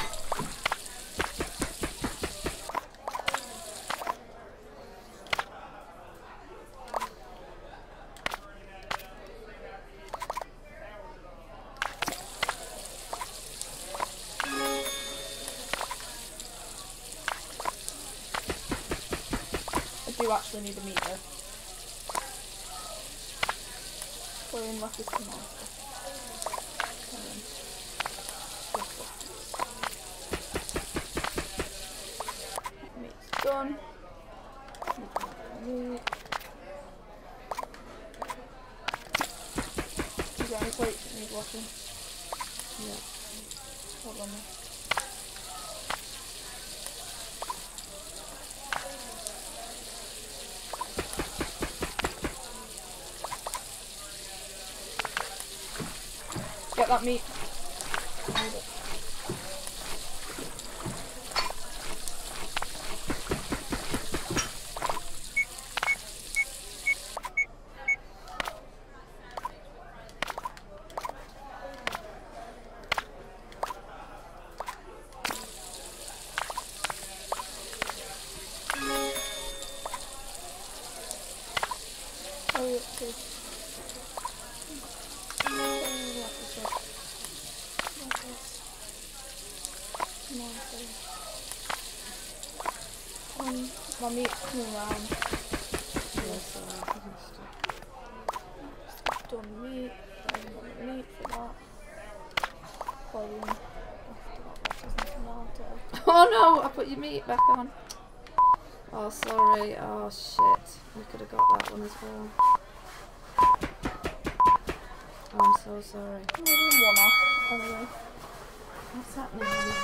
I do actually need the meat though. Plain lettuce, tomato. Meat's done. Meat. Is there any plates that need washing? Yeah. Hold on there. Get that meat. Need it. Oh, yeah, okay. My meat's coming round. Yes, Done meat. Meat for that. Plain. After that, tomato. oh no! I put your meat back on. Oh sorry. Oh shit. We could have got that one as well. I'm so sorry. We're doing one off anyway. What's happening?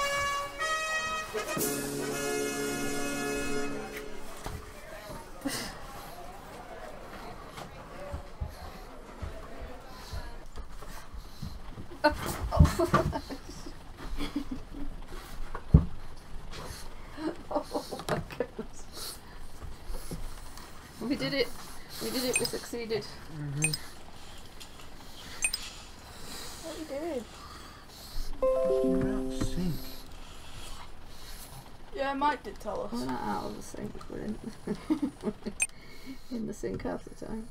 Oh my goodness. We did it. We did it. We succeeded. What are you doing? You're out of sync. Yeah, Mike did tell us. We're not out of the sink. We're in, in the sink half the time.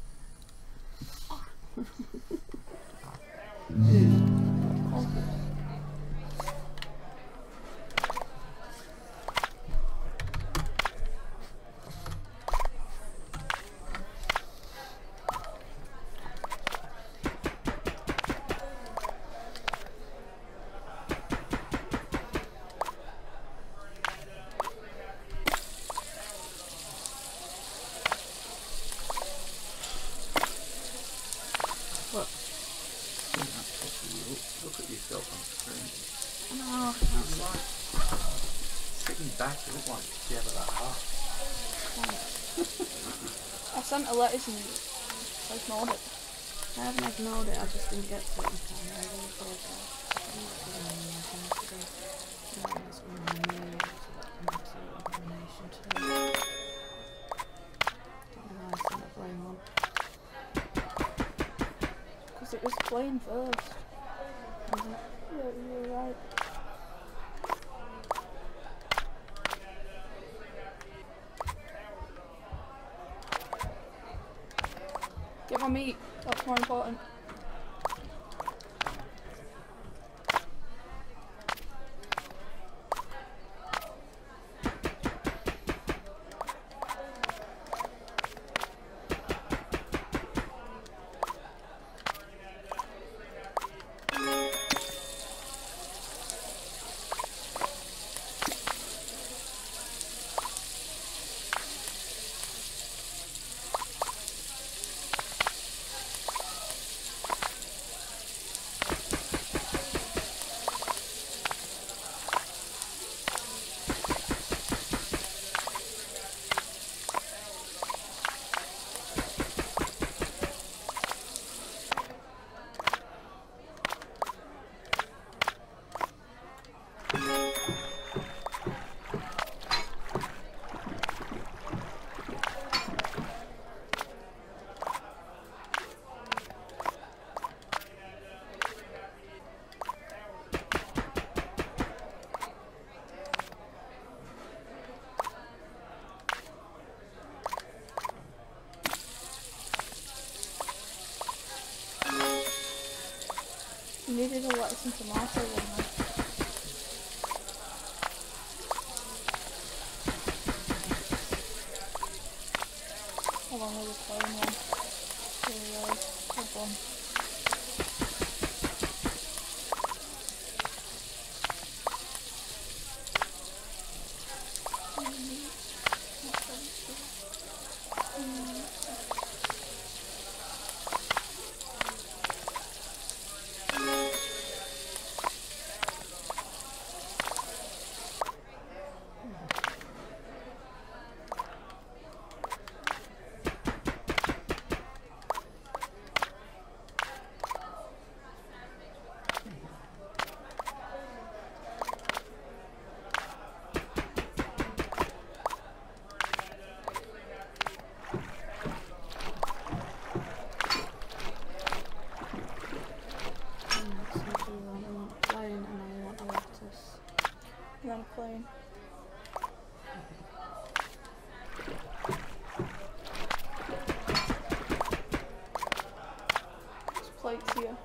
What? Look at yourself on screen. No, It's like sitting back, you look like you have that heart. I sent a lettuce and you ignored it. I haven't ignored it. I just didn't get to it in time. I really apologise. I'm not doing anything today. That's one of my new absolute abomination too. Don't know why I sent a plain one. Because it was plain first. Was it? Yeah, you were right. Get my meat. That's more important. You needed a lettuce and tomato one then. Along with the plain one. Really good one. And then plain. There's plates here.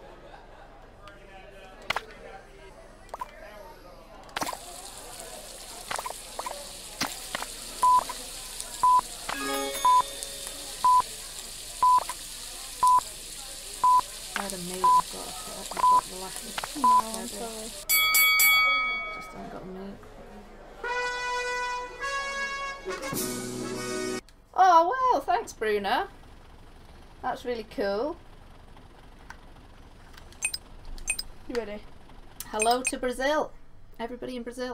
I had a meat, I've got the last one. No, I'm sorry. Just haven't got a meat. Oh well, thanks Bruna. That's really cool. You ready? Hello to Brazil. Everybody in Brazil.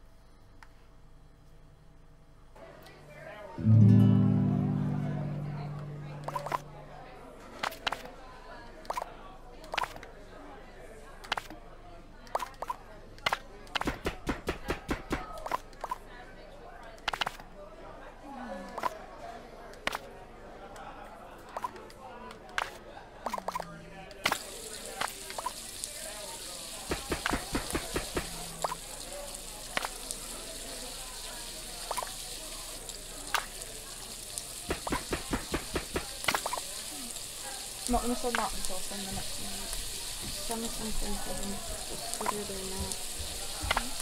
I'm not going to send that until I send the next one. Send me something for them. Just to do them now.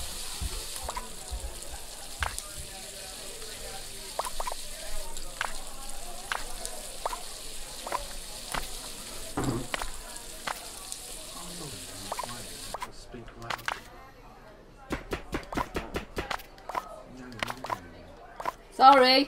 Speak loud. Sorry.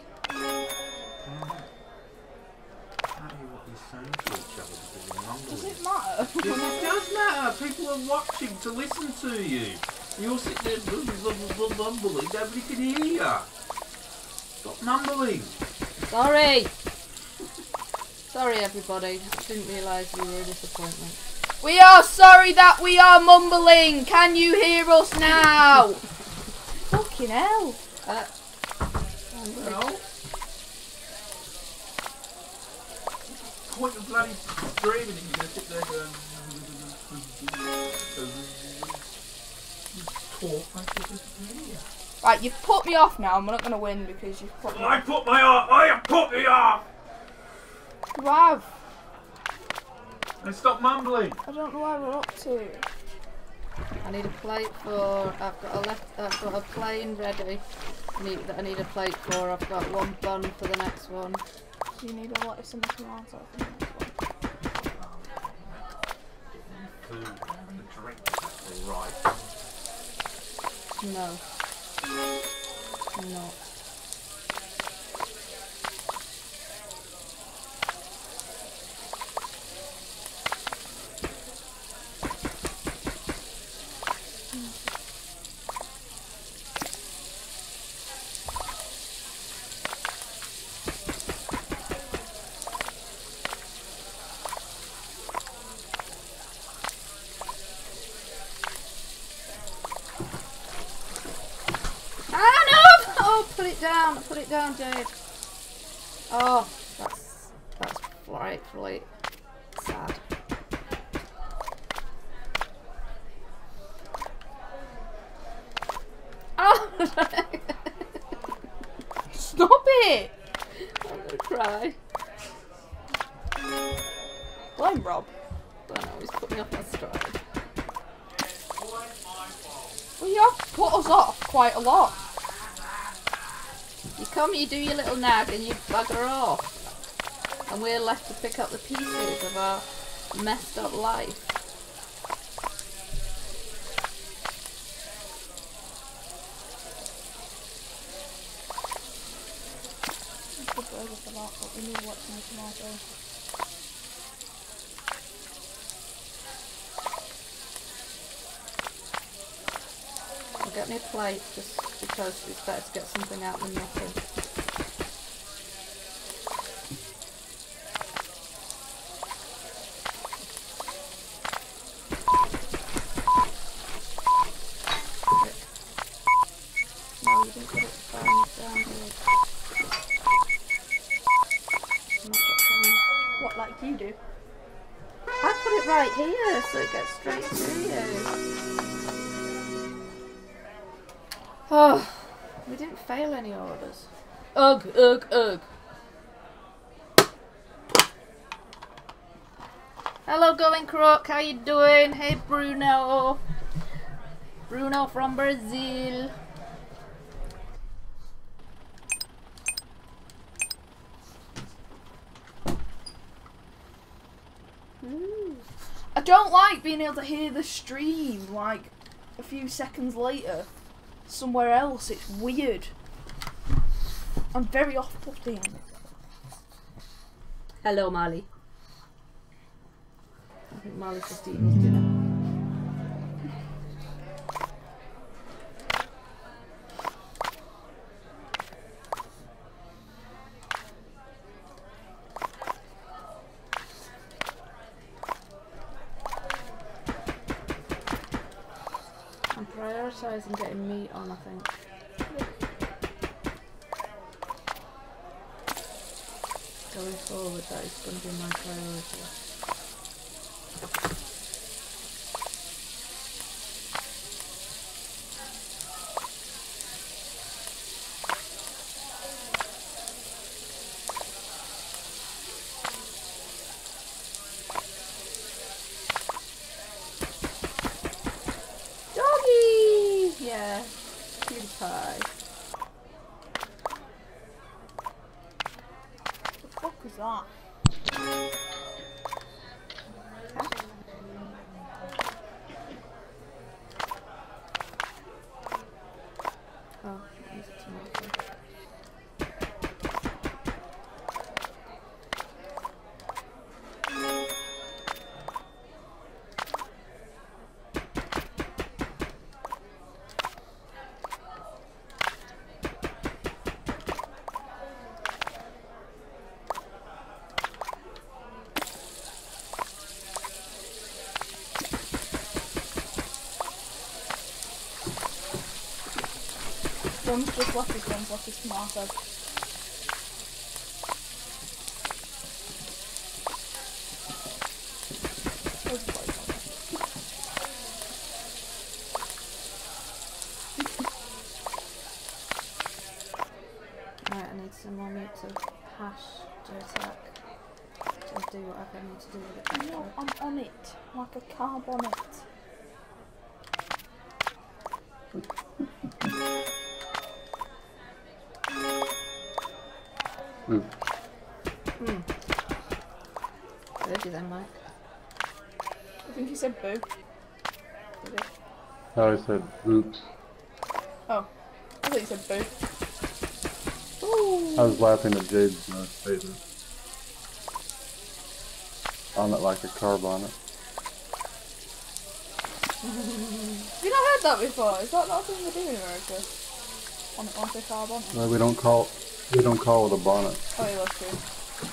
Does it matter? Yes, it does matter. People are watching to listen to you. You're sitting there mumbling. Nobody can hear you. Stop mumbling. Sorry. Sorry everybody. I didn't realise we were a disappointment. We are sorry that we are mumbling. Can you hear us now? Fucking hell. Well, point your bloody screaming and you're going to sit there going... Talk like you can hear. Right, you've put me off now. I'm not going to win because you've put me off. I have put me off! You have. And stop mumbling. I don't know where we're up to. I need a plate for. I've got a plain ready. I need a plate for. I've got one bun for the next one. So you need a lettuce and a tomato for the next one. Food and a drink. Right. No. No. Put it down, Jade. Oh, that's frightfully sad. Oh, Stop it! I'm gonna cry. Blame Rob. I know he's put me off my stride. Well, you have put us off quite a lot. You come, you do your little nag, and you bugger off. And we're left to pick up the pieces of our messed up life. Good burger for that, but we need to watch some tomato. I'll get me a plate just because it's better to get something out than nothing. No, you didn't put it down here. What, like you do? I put it right here so it gets straight through you. Oh, we didn't fail any orders. Ugh, ugh, ugh. Hello, Going Crook. How you doing? Hey, Bruno. Bruno from Brazil. I don't like being able to hear the stream like a few seconds later somewhere else. It's weird. I'm very off-putting. Hello, Molly. I think Molly's just eating his dinner. I'm prioritising getting meat on, I think. Going forward, that is going to be my priority. Doggy! Yeah, PewDiePie. What the fuck is that? Oh, use a tomato. One's just lettuce, one's lettuce tomato. There's a plate on it. Right, I need some more meat to hash Jertak. Just do whatever I need to do with it. No, I'm on it, like a carb on it. Heard you then, Mike. I think he said boo. Did he? I said, oops. Oh, I thought you said boo. I was laughing at Jade's statement. On it like a carb on it. Have you not heard that before? Is that not a thing they do in America? On it like a carb on it? No, we don't call it a bonnet. Oh, yeah, that's true.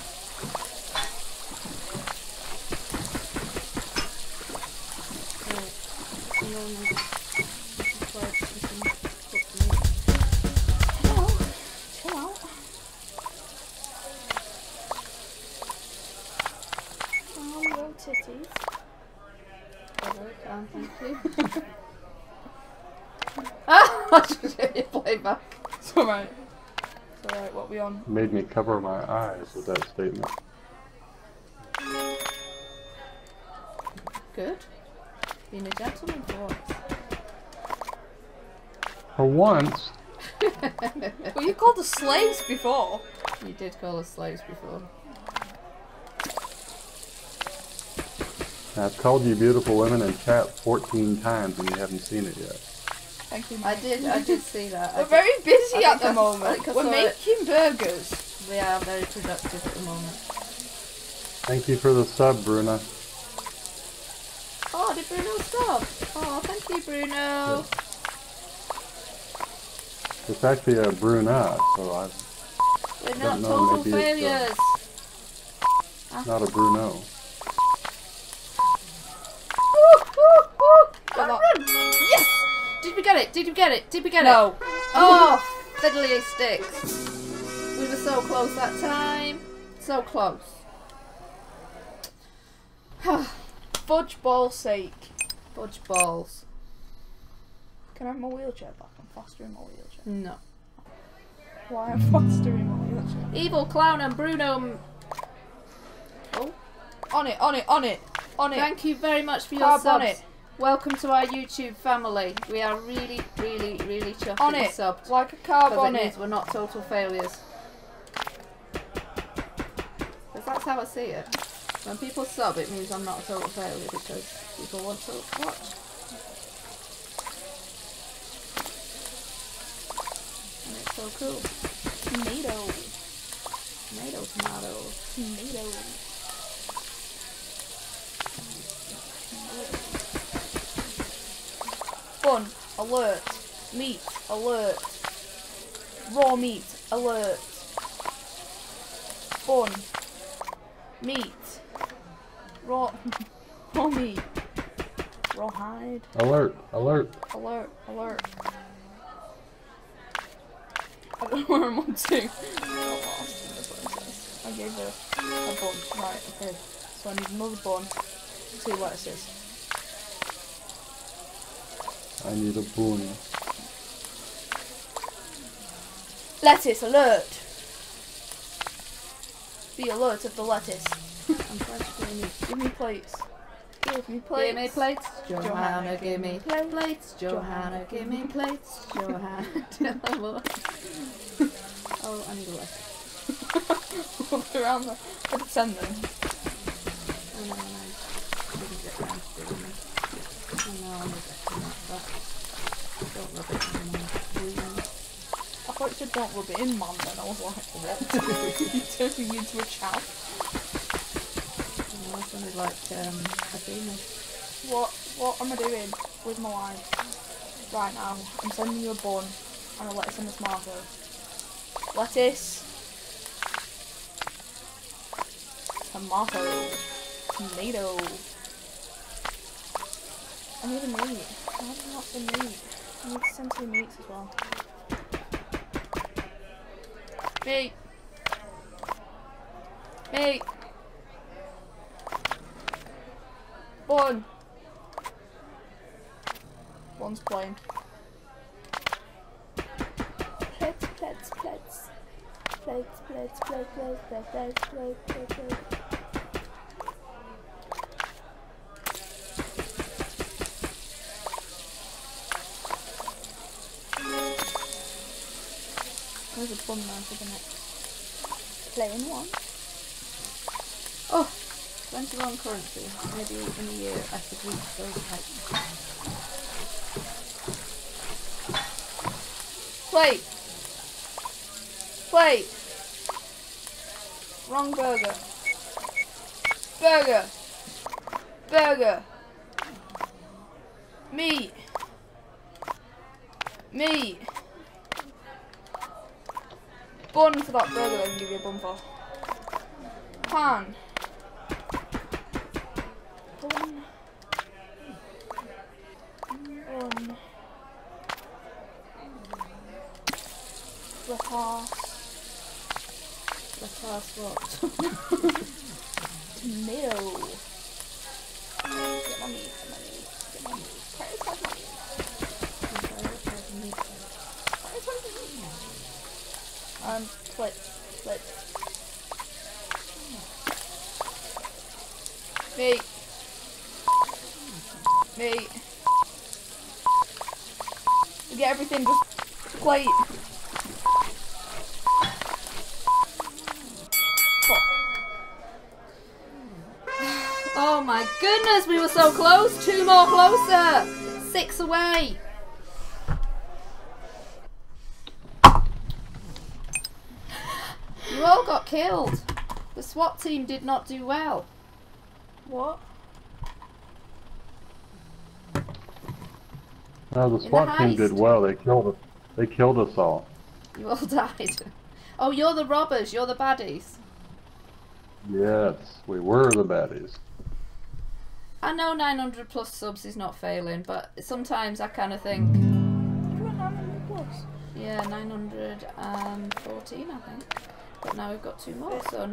Hello. Chill out. Oh, little titties. Thank you. Ah! I just hit your playback. It's alright. It's alright, what we on? Made me cover my eyes with that statement. Good. Being a gentleman for once. For once. Well, you called us slaves before. You did call us slaves before. I've called you beautiful women in chat 14 times and you haven't seen it yet. Thank you. I mate. did see that. We're very busy I at the think I moment. saw We're it. making burgers. We are very productive at the moment. Thank you for the sub, Bruna. Oh, did Bruno stop? Oh, thank you, Bruno. It's actually a brunette, so We're don't not know, total maybe it's, failures. not a Bruno. Got that. Yes! Did we get it? Did we get it? Did we get it? No. Oh, fiddly sticks. We were so close that time. So close. Fudge ball's sake. Fudge balls. Can I have my wheelchair back? I'm faster in my wheelchair. No. Why am I faster in my wheelchair? Evil Clown and Bruno. Oh, On it, on it, on it, on it. thank you very much for your Carb on subs. it. Welcome to our YouTube family. We are really, really, really chuffed On that you it. subbed. Like a carb Because on it it. means we're not total failures. Because that's how I see it. When people sub, it means I'm not a total failure because people want to watch. And it's so cool. Tomato. Tomato, tomato. Tomato. Bun, alert. Meat, alert. Raw meat, alert. Bun. Meat. Raw meat. Rawhide. Alert, alert. Alert, alert. I don't know where I'm on to. I gave her a bun. Right, okay. So I need another bun, 2 lettuces. I need a boon. Lettuce, alert! Be alert of the lettuce. I'm trying to do me. Give me plates. Give me plates. Give me plates, Johanna, Johanna, give me plates, Johanna, give me plates, Johanna. Oh, I need a lettuce. Walk around the send them. Oh no, I didn't get round to doing it. Oh no, I'm regretting that. Don't rub it in my I thought you said don't rub it in, man, then I was like, what? You turning me into a chow? Oh, that sounded like a penis. What am I doing with my life right now? I'm sending you a bun and a lettuce and a tomato. Lettuce. Tomato. Tomato. I need a meat. I have lots of meat. I need to send 2 meats as well. Meat. Meat. Bun. Bun's plain. Plates, plates, plates. Plates, plates, plates, plates, plates, plates, plates, plates, plates. There's a bun there for the next plain one. Oh, 21 currency. Maybe in a year I could reach those heights. Plate. Plate. Wrong burger. Burger. Burger. Meat. Meat. Bun for that burger I can give you a bun for. Pan. Bun. Bun. The first what? Tomato. Get my meat, get my meat, get my meat. Prioritize my meat. Split. Split. Meat. Meat. We get everything just plate. Oh my goodness, we were so close. 2 more closer. 6 away. You all got killed. The SWAT team did not do well. What? No, the SWAT team did heist. well. They killed us. They killed us all. You all died. Oh, you're the robbers. You're the baddies. Yes, we were the baddies. I know 900 plus subs is not failing, but sometimes I kind of think, You went 900 plus. yeah, 914 I think. But now we've got 2 more, so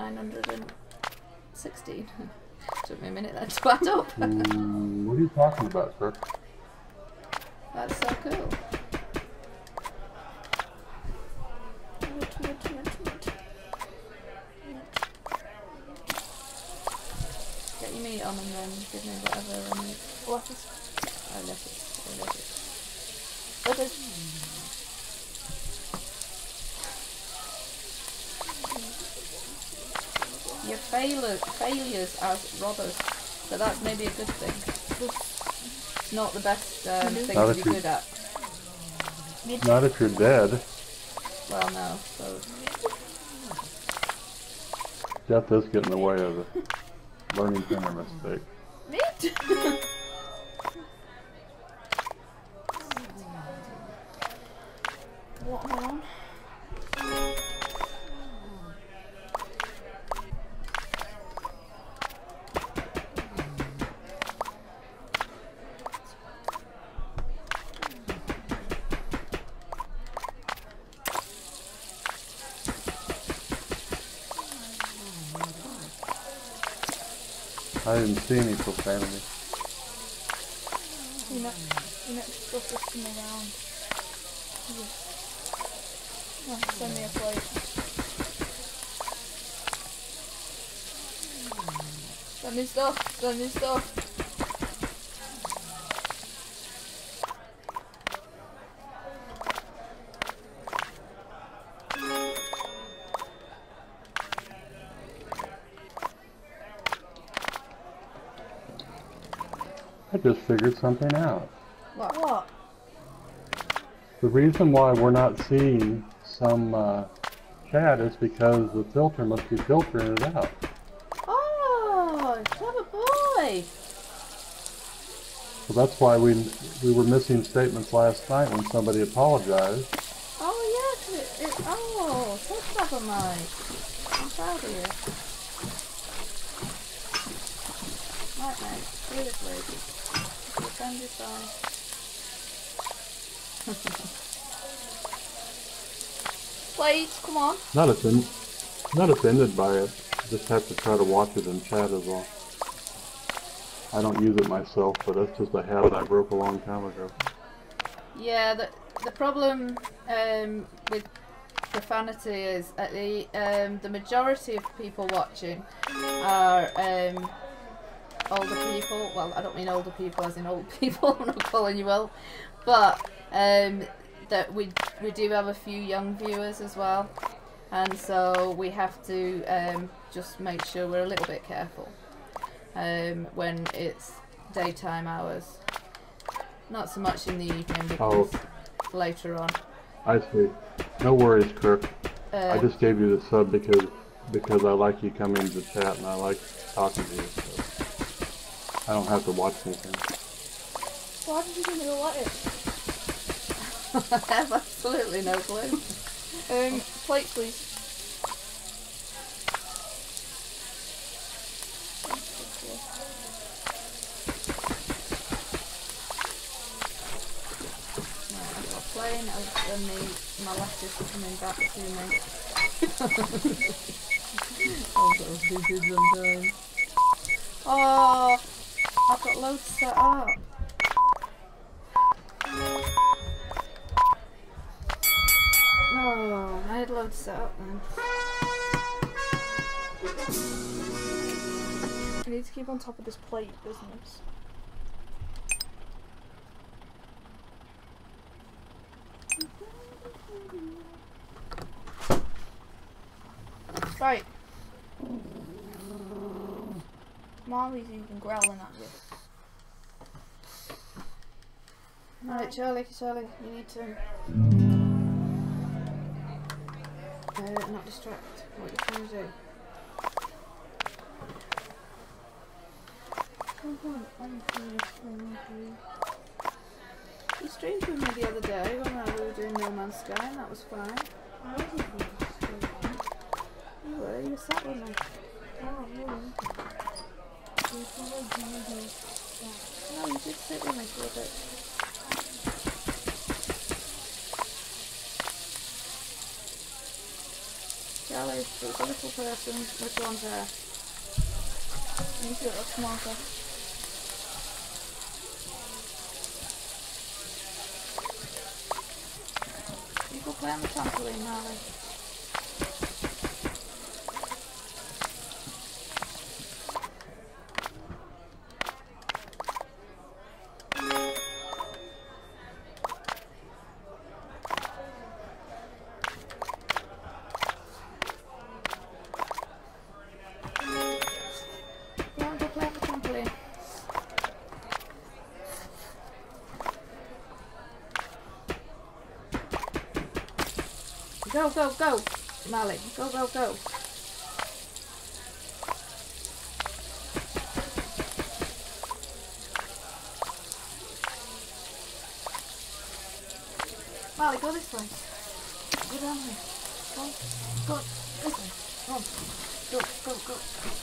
916. Took me a minute then to add up. What are you talking about, sir? That's so cool. Get your meat on and then give me whatever I need. Lettuce. I left it. Lettuce. Your failures as robbers, so that's maybe a good thing. It's not the best thing Not to if be you- good at. Not if you're dead. Well, no, so Death does get in the way of a learning from your mistake. Meat. What am I on? I didn't see any profanity. You're not supposed to spin around. Just, send me a plate. Send me stuff. Send me stuff. I just figured something out. What? The reason why we're not seeing some chat is because the filter must be filtering it out. oh, clever boy. So that's why we were missing statements last night when somebody apologized. Oh yes, oh, so clever, Mike. I'm proud of you. Right, mate, seriously. Defend yourself. Plates, come on. Not offended by it. Just have to try to watch it in chat as well. I don't use it myself, but that's just a habit I broke a long time ago. Yeah, the problem with profanity is the majority of people watching are older people. Well, I don't mean older people as in old people. I'm not calling you old, but that we do have a few young viewers as well, and so we have to just make sure we're a little bit careful when it's daytime hours. Not so much in the evening because later on. I see. No worries, Kirk. I just gave you the sub because I like you coming to chat and I like talking to you. So I don't have to watch anything. Why did you give me the lettuce? I have absolutely no clue. Plates, please. Right, I've got a plane and my lettuce is coming back to me. I'm so stupid sometimes. Oh, I've got loads set up. No, I had loads set up then. I need to keep on top of this plate, 'plate, business. Right. Marley's even growling at you. Right, Charlie, you need to not distract what you're trying to do. You streamed with me the other day when we were doing No Man's Sky, and that was fine. You were sat with me. No, you did sit with me for a bit. Charlie, there's a little person, which one's there? You need to get that smarter. You go play on the trampoline, Marley. Go on, go play on the trampoline. Go, go, go, Marley. Go, go, go. Marley, go this way. Go down here. Go, go, this way. Go on. Go, go, go.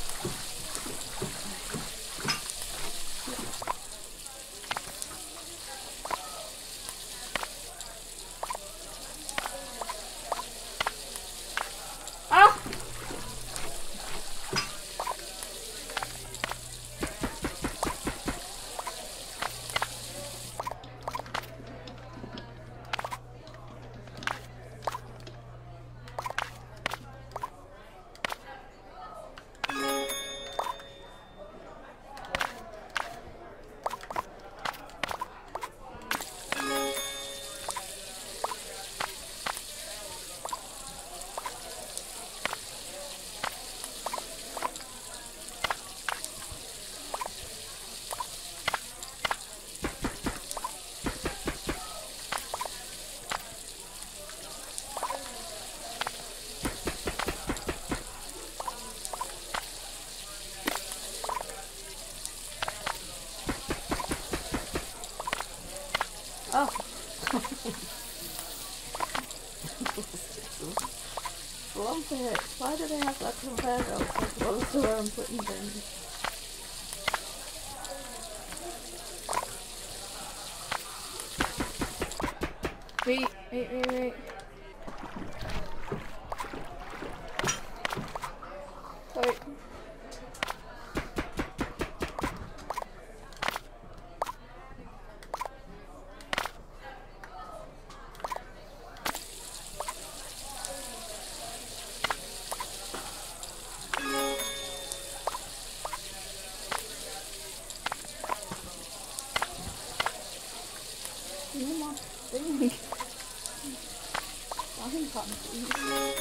Ah! Oh. Lump it. Why do they have that conveyor belt as opposed to where I'm putting things? Wait. Wait. No more thing. Frying pan, please.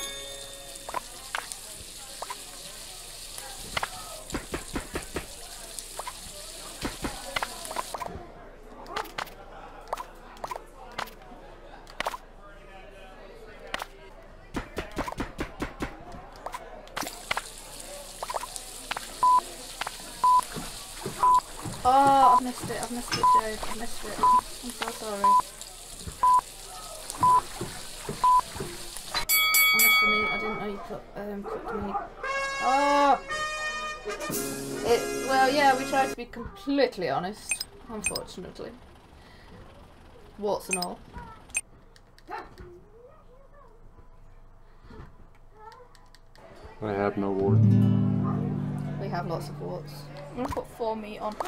Oh, I've missed it, Jade. I've missed it. I'm so sorry. I missed the meat. I didn't know you cooked meat. Oh! Well, yeah, we tried to be completely honest, unfortunately. Warts and all. I have no warts. We have lots of warts. I'm gonna put 4 meat on.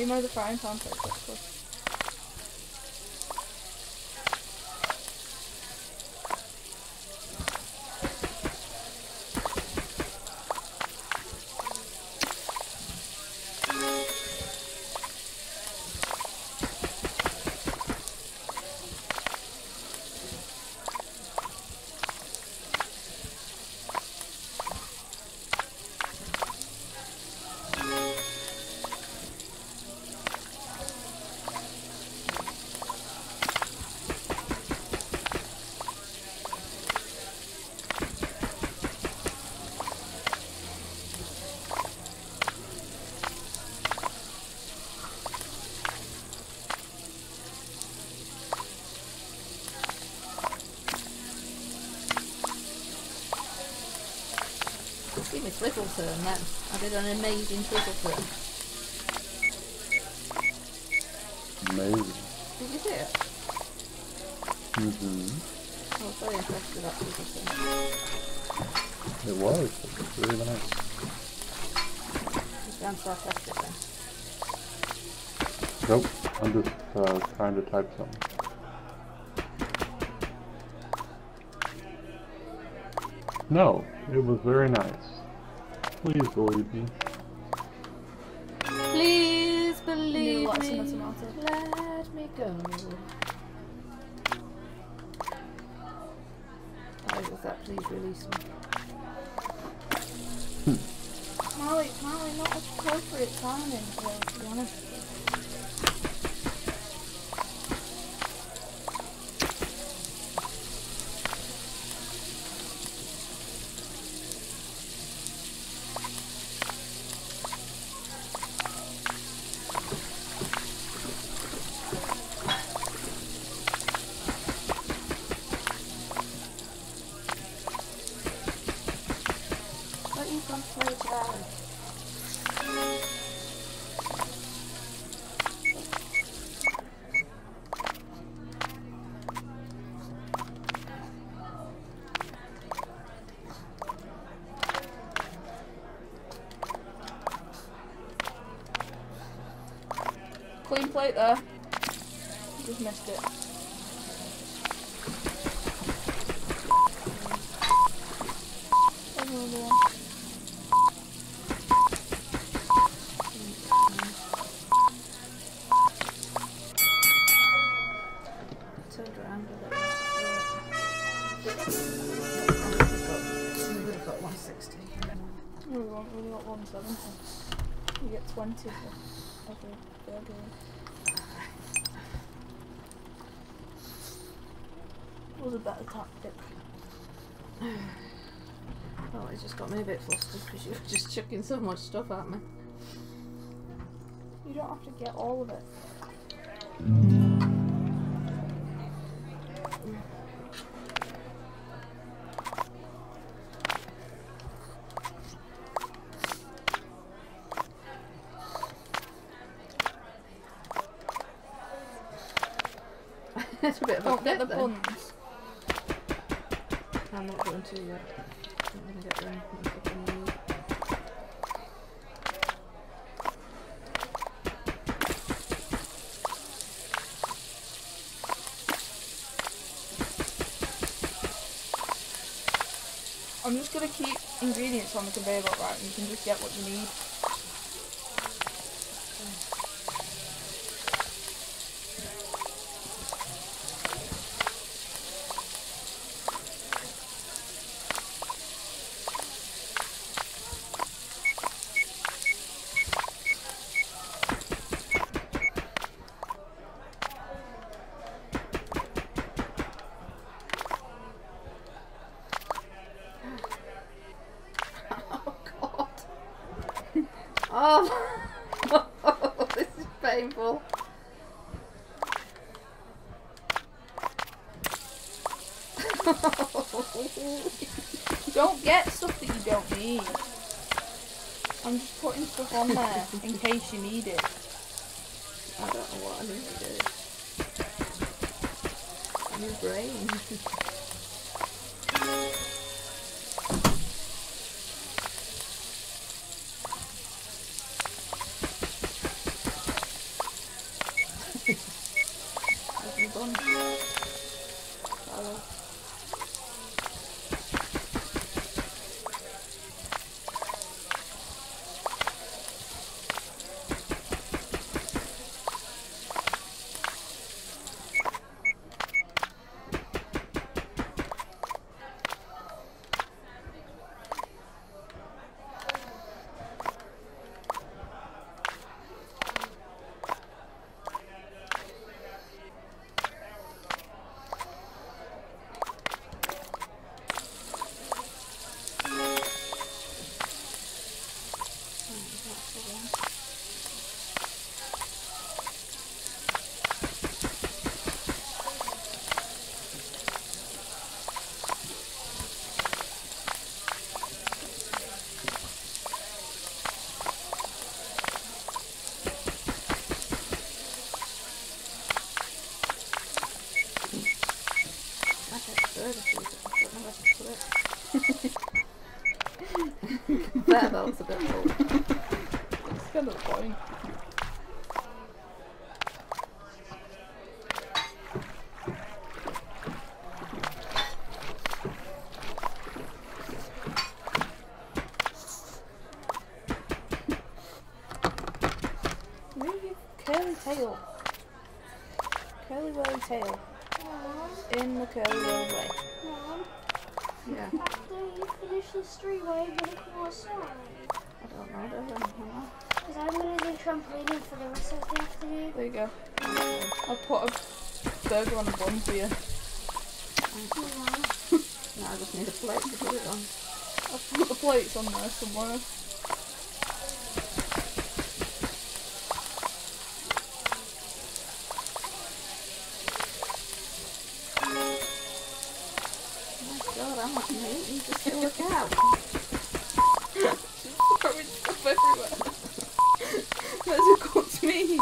Nemo the frying pan tastes like good. Give me twizzle turn then. I did an amazing twizzle turn. Amazing. Did you see it? I was very impressed with that twizzle turn. It was. It was really nice. Just being sarcastic then. Nope. I'm just trying to type something. No, it was very nice. Please believe me. Please believe lots me. in the tomato. Let me go. Oh, was that please release me? Molly, not appropriate timing, to be honest. But you can play child. Clean plate there. Just missed it. There's another one. Turned around a little. We've got 160. We got 170. You get 20 for every burger. Was a better tactic. Oh, it just got me a bit flustered because you were just chucking so much stuff at me. You don't have to get all of it. It's a bit of a Don't get the fit then. buns. I'm not going to yet. I'm going to get them. I'm just gonna keep ingredients on the conveyor belt, right? And you can just get what you need. Oh, this is painful. Don't get stuff that you don't need. I'm just putting stuff on there in case you need it. I don't know what I need to do. A new brain. Conveyor belt's a bit full. That's kind of the point. Move your curly tail. Curly whirly tail. Mom, In the curly whirly way. Mom, Yeah. after you finish this tree, where are you going to come outside? I don't know, does it? Because I'm going to do trampolining for the rest of the afternoon. There you go. I'll put a burger on a bun for you. Mom, No, I just need a plate to put it on. I'll put the plates on there somewhere. Oh my god, how much meat you just kill a cow? Throwing stuff everywhere. There's a cooked meat.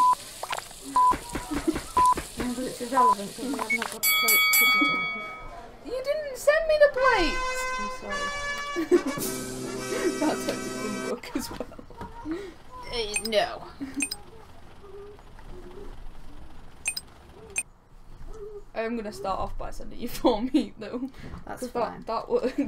No, but it's irrelevant because we have not got a plate to put it on. You didn't send me the plates. I'm sorry. That's actually gonna work as well. No. I'm gonna start off by sending you 4 meat though. That's 'Cause fine. that worked.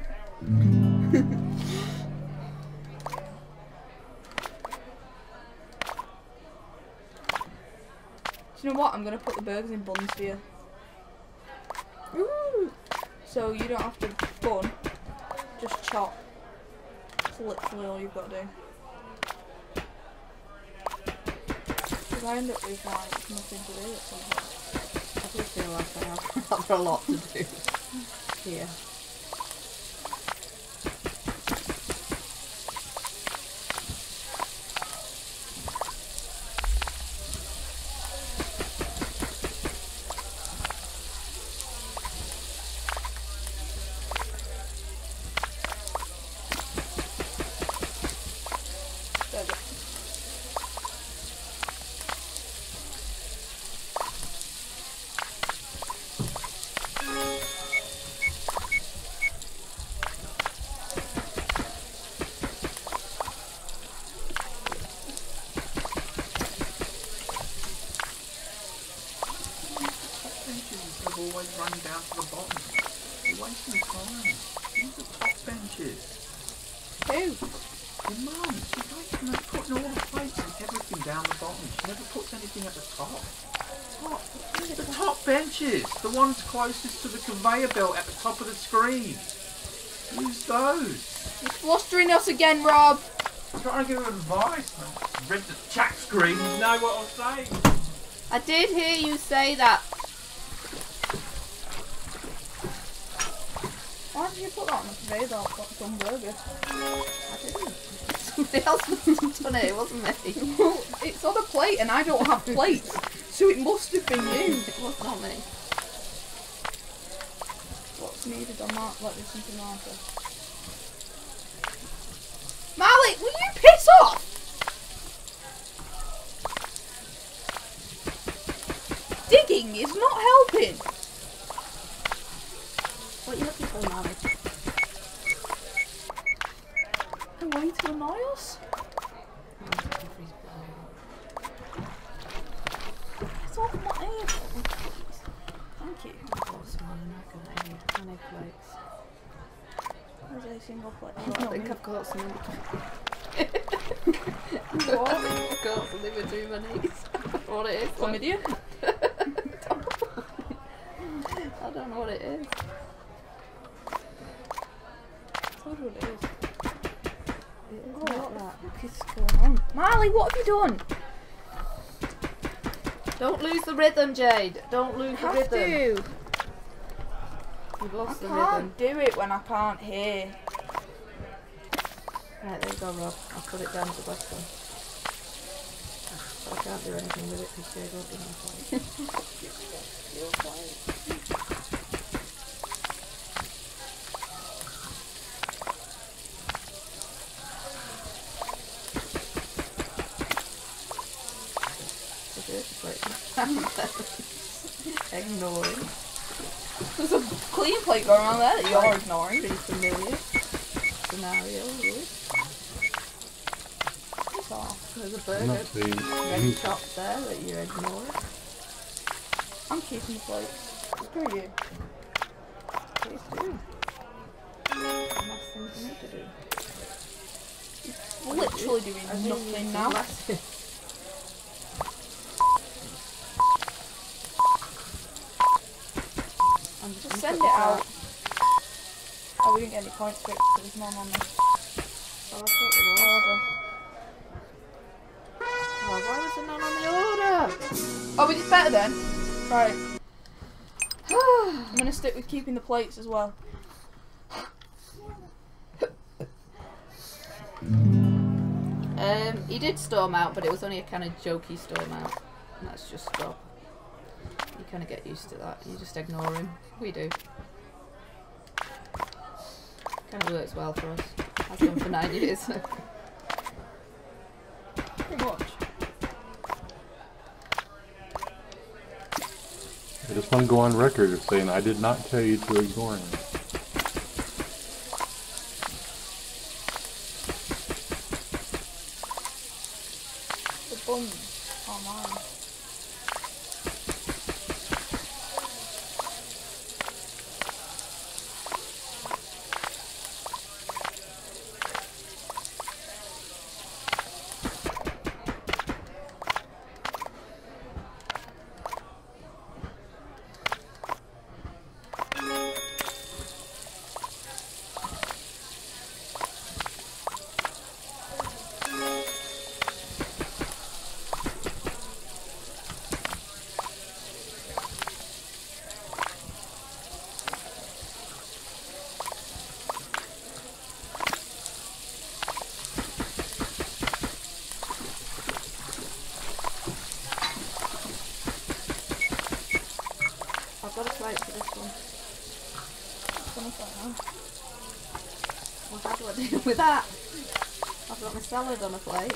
Do you know what? I'm gonna put the burgers in buns for you. Ooh. So you don't have to bun, just chop. That's literally all you've got to do. Because I end up with like nothing to do at some point. I do feel like I have rather a lot to do here. There we go. Benches have always run down to the bottom. You're wasting time. These are top benches. Who? Your mum, she's like putting all the plates and everything down the bottom. She never puts anything at the top. The top benches, the ones closest to the conveyor belt at the top of the screen. Use those. You're flustering us again, Rob. I'm trying to give her advice. Read the chat screen, you know what I'm saying. I did hear you say that. Why did you put that on the conveyor belt for some burger? I didn't. Somebody else must have done it, it wasn't me. Well, it's on a plate and I don't have plates, so it must have been you. It was not me. What's needed on that? Let me see tomato. Malik, will you piss off? Digging is not helping. What are you looking for, Molly? A way to annoy us? It's off my ear. Thank you. Honey plates. There's a single plate. I think I've got some. What? I've got something between my knees. What it is? Chlamydia? I don't know what it is. Told you what it is. It is Oh, not what the that. fuck is going on? Marley, what have you done? Don't lose the rhythm, Jade. Don't lose the Have rhythm. to. You've I lost the can't rhythm. do it when I can't hear. Right, there you go, Rob. I'll put it down at the bottom. But I can't do anything with it because Jade won't be on the plate. Ignoring. There's a clean plate going on there that you're ignoring. Pretty familiar scenario, really. So, There's a I'm burger not seeing. ready chopped there that you're ignoring. I'm keeping the plate. Screw you. Please do. Last thing for me to do. Literally doing nothing now. Just send it out. Oh, we didn't get any points for it because there's none on the order. Oh, why was there none on the order? Oh, we did better then. Right. I'm gonna stick with keeping the plates as well. He did storm out, but it was only a kind of jokey storm out. And that's just stop. You kind of get used to that. You just ignore him. We do. Kind of works well for us. Has done for 9 years. Pretty much. I just want to go on record as saying I did not tell you to ignore him. The buns are mine. I've got a plate for this one. Well, how do I do with that? I've got my salad on a plate.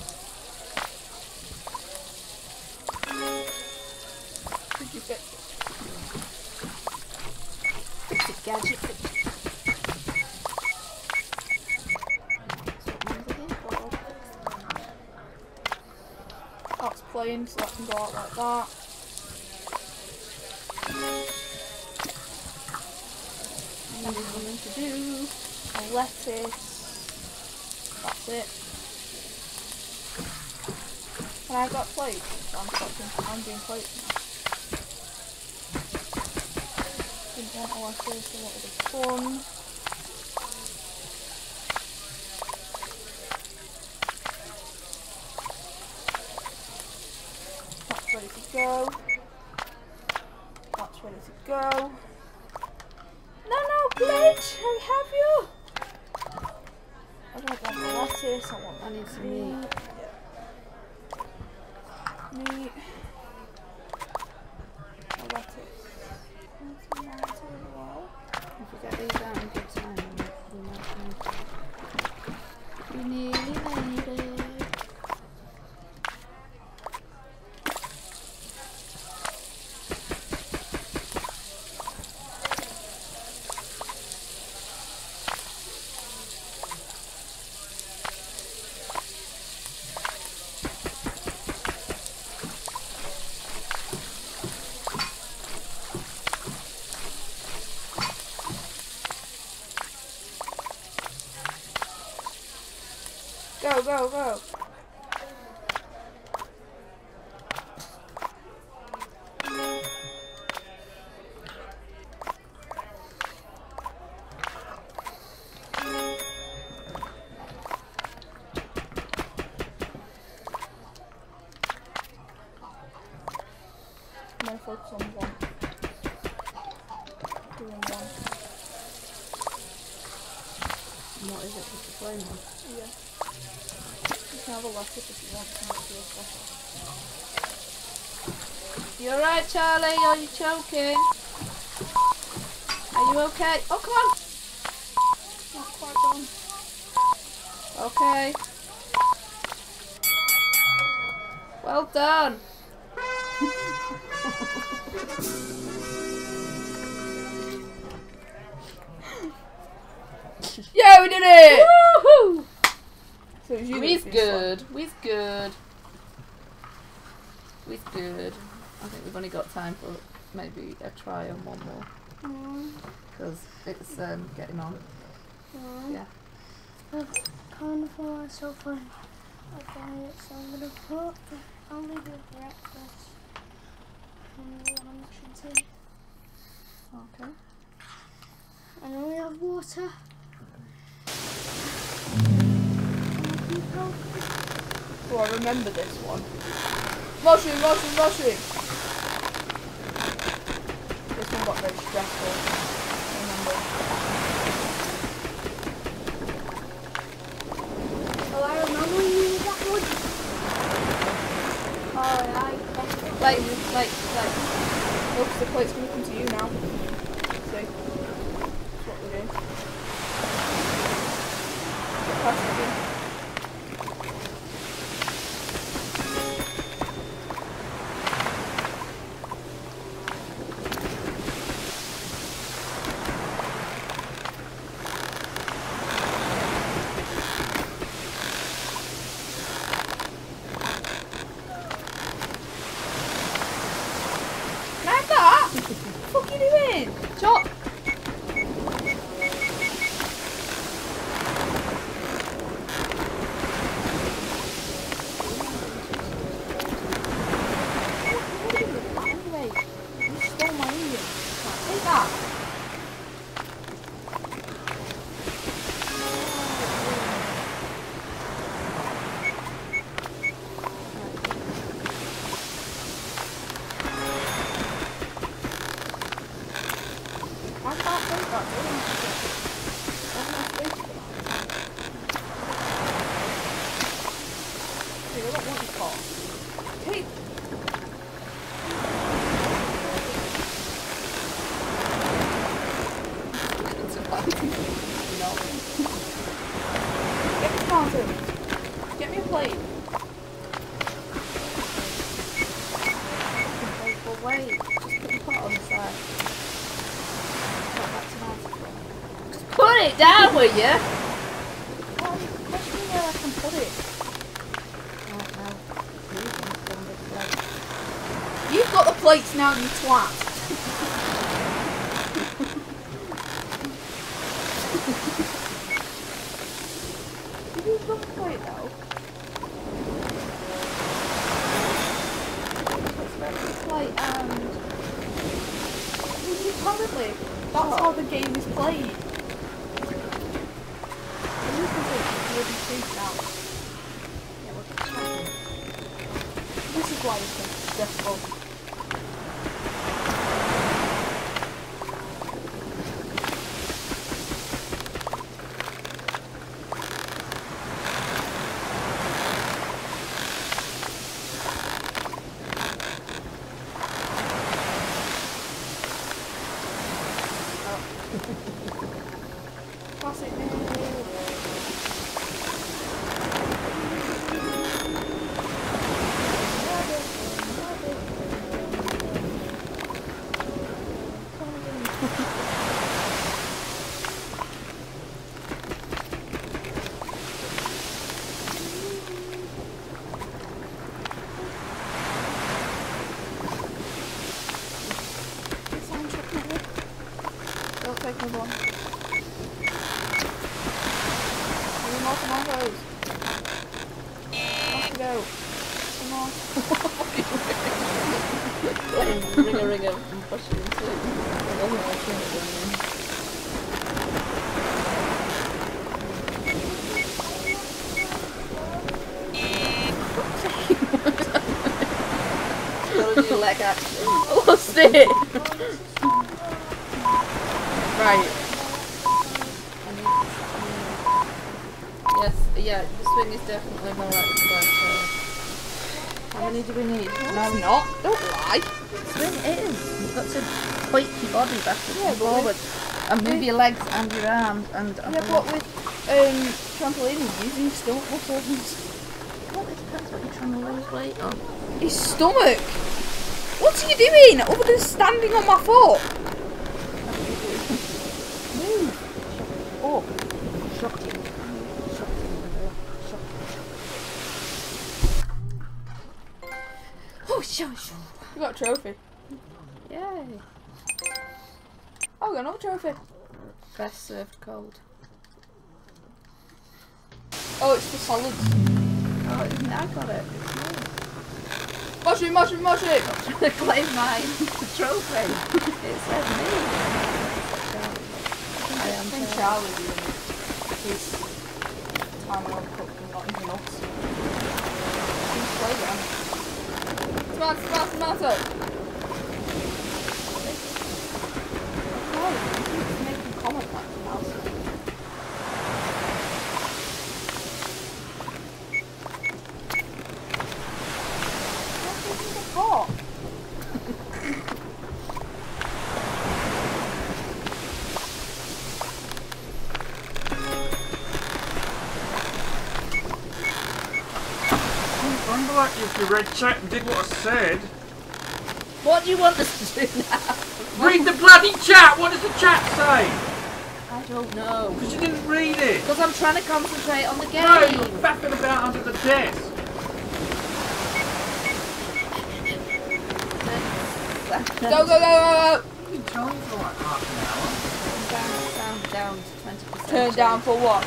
Did you fix it? It's a gadget. That's plain, so that can go out like that. And there's something to do. A lettuce. That's it. And I've got plates, so I'm doing plates now. Didn't want a lettuce, I wanted a bun. That's ready to go. That's ready to go. No, Blanche, I have you. I don't want the lettuce, I need some meat. Meat. A lettuce. And some tomato as well. If we get these out in good time, we might we nearly made it. Go, go, go. I'm gonna focus on one. Doing one. And what is it? Just a plain one? Yeah. You can have a lettuce if you want to make it special. You alright, Charlie? Are you choking? Are you okay? Oh, come on! Not quite done. Okay. Well done. we did it! Woohoo! So it was you We's that good. We's good. We's good. I think we've only got time for maybe a try and one more. Because it's getting on. Yeah. The carnival is so fun. Okay, so I'm gonna put only the breakfast and lunch and tea. Okay. And only have water. Oh, I remember this one. Mushroom, mushroom, mushroom! This one got very stressful. I remember. Oh, I remember when you did that one. Oh, Like. Oh, the plate's gonna come to you now. See? That's what we're doing. Pass it in. Like that? What the fuck are you doing? Chop! Anyway, you stole my Indian. Take that. I can't take that. I don't want to call. Take. No. Get the counter. Get me a plate. Well, wait. Just put your pot on the side. Just put it down, will you? Well, let's see where I can put it. You've got the plates now, you twat. Did you love the plate though? It's like, apparently, that's how the game is played. This is why it's stressful. Classic. Don't take another one. Any more tomatoes? Off to go. Come on. Ring a and push it into it. Gotta do leg action. I lost it! Right. Yes, yeah, the swing is definitely more expensive. How many do we need? No, not. Don't lie. Swing is. You've got to point your body backwards Yeah, and but forward. And move your legs and your arms and Yeah, but with trampolining, using your stomach muscles. Well, it depends what you're trying to lose weight on. His stomach. What are you doing other than standing on my foot? Move. Oh, shut We got a trophy. Yay. Oh, we got another trophy. Best served cold. Oh, it's for solids. Oh, I got it. It's mine. Mushroom, mushroom, mushroom! To claim mine. The trophy. It said me. I am I think Charlie doing it. His time on overcooked and not even us. He's playground. Tomato, tomato, tomato! Oh, he's making comment back to mouse. Hot. Remember like if you read chat and did what I said. What do you want us to do now? Read the bloody chat! What does the chat say? I don't know. Because you didn't read it. Because I'm trying to concentrate on the game. No, you're faffing about under the desk. Go, go, go, go, go! You've been telling me for like half an hour. Down to 20%. Turn down for what?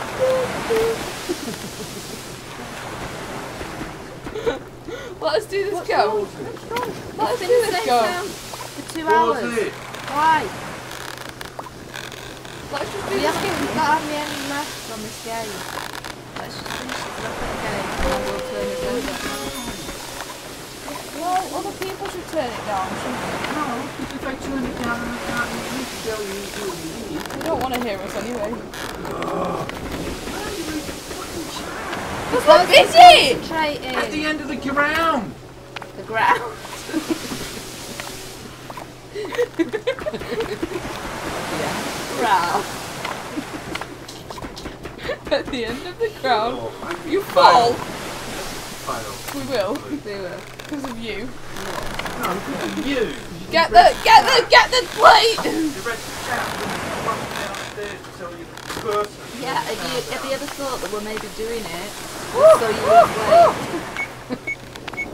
Let us do this go. Let us do this go. For 2 Pause hours. it. Why? Let's just do We this haven't game. got any left on this game. Let's just finish it up again and then we'll turn it over. Well, other people should turn it down, shouldn't they? No, because if they turn it down and they can't even tell you who it is. They don't want to hear us anyway. Because we're busy! concentrating. At the end of the ground. The ground. Ground. At the end of the ground, you fall. Fail. We will, They will. because of you. No, because of you. Get the plate! You read the chat and run downstairs to tell you the person. Yeah, have you ever thought that we're maybe doing it so you would wait?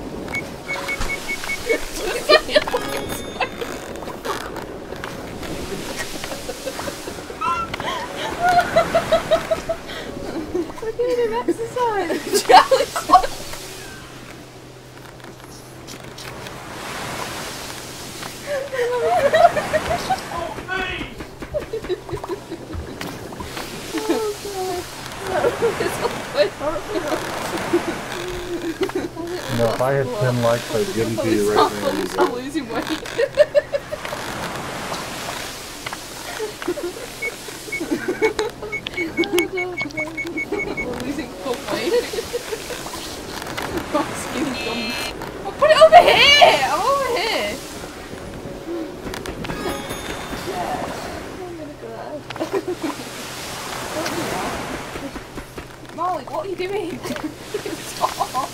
We're doing an exercise. Charlie's like, You know, if I had 10 likes, I'd give them to you right now. You I'm guys. losing weight. We're losing full weight. I'm skinny thumbs. Oh, put it over here! I'm over here! Molly, what are you doing? Stop!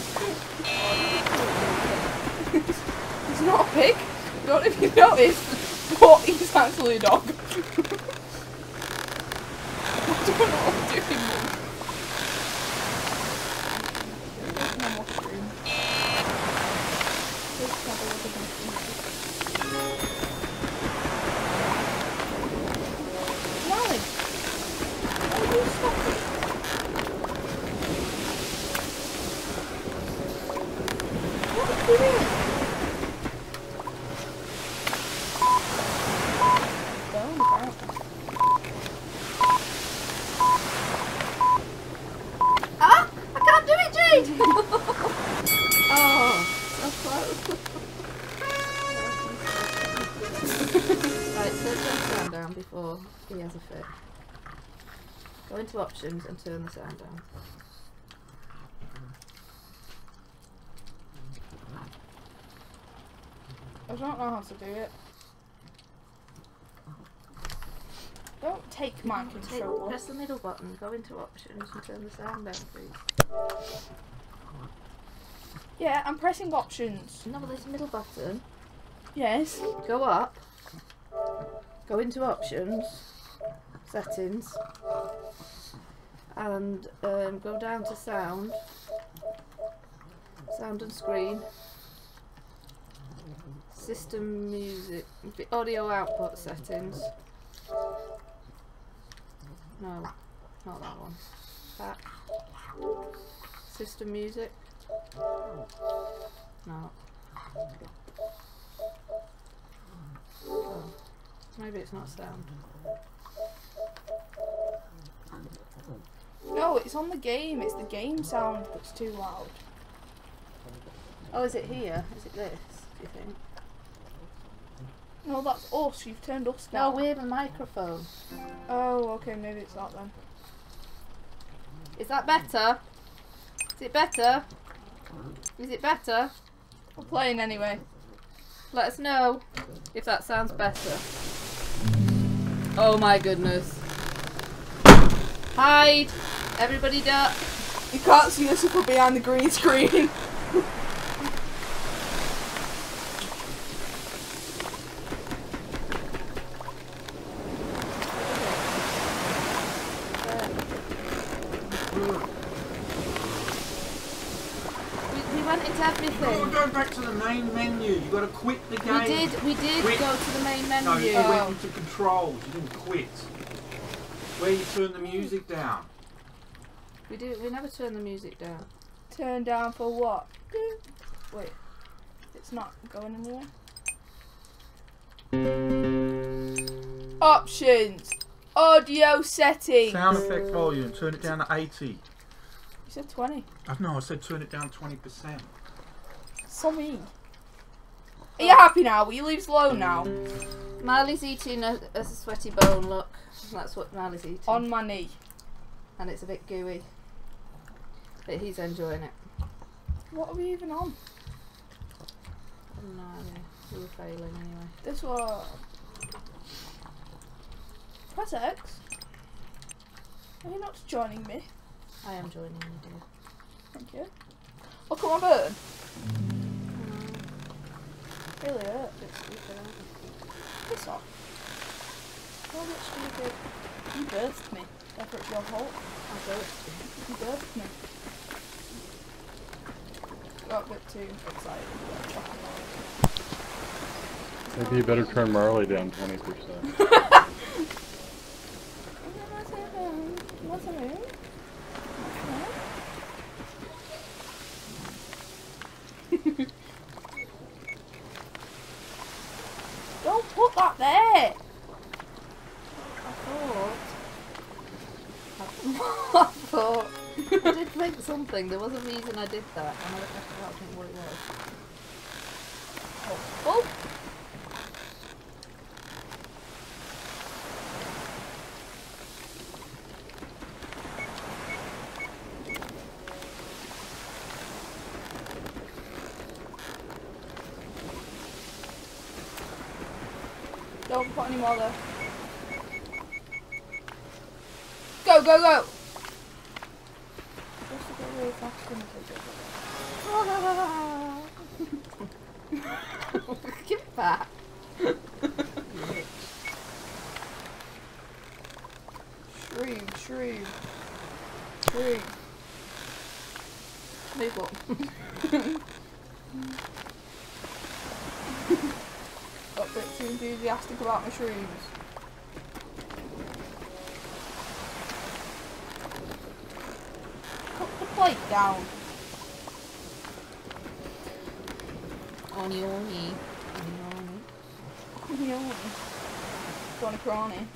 He's not a pig. I don't know if you noticed, but he's actually a dog. I don't know what I'm doing. There's no mushroom. Let's have a look at mushroom. Molly, why are you stopping? What are you doing? Ah! I can't do it, Jade! Oh, so close. Right, so turn the sound down before he has a fit. Go into options and turn the sound down. I don't know how to do it. Don't take my control. Press the middle button, go into options and turn the sound down, please. Yeah, I'm pressing options. No, but there's a middle button. Yes. Go up. Go into options. Settings. And go down to sound. Sound and screen. System music. Audio output settings. No, not that one. Back. System music. No. Oh. Maybe it's not sound. No, it's on the game. It's the game sound that's too loud. Oh, is it here? Is it this, do you think? No, that's us. You've turned us No, down. we have a microphone. Oh, okay. Maybe it's that then. Is that better? Is it better? Is it better? We're playing anyway. Let us know if that sounds better. Oh my goodness. Hide! Everybody duck! You can't see us if we're behind the green screen. We went into Oh, everything. go back to the main menu. You got to quit the game. We did Quit. go to the main menu. No, you went into controls. You didn't quit. Where you turn the music down. We never turned the music down. Turn down for what? Wait. It's not going anywhere. Options. Audio settings. Sound effect volume. Turn it down to 80. You said 20. No, I said turn it down 20%. So mean. Are you happy now? Will you leave us alone now? Marley's eating a sweaty bone, look. That's what Marley's eating. On my knee. And it's a bit gooey. But he's enjoying it. What are we even on? No idea. We were failing anyway. This one. Press X. Are you not joining me? I am joining you, dear. Thank you. Look at my burn. Really hurt. Bit stupid, aren't you? Piss off. Oh, that's stupid. You birthed me. Therefore it's your fault. I don't. You birthed me. Got a bit too excited. Maybe you better turn Marley down 20%. What's her name? Don't put that there! I thought I did think something. There was a reason I did that, and I can't think what it was. Oh! Don't put any more there. Go, go, go! Just to go really fast and Give it back. Shrew, shrew. Shrew. Move on. Got a bit too enthusiastic about my shrooms. Put the plate down. Oni oni. Got a crony.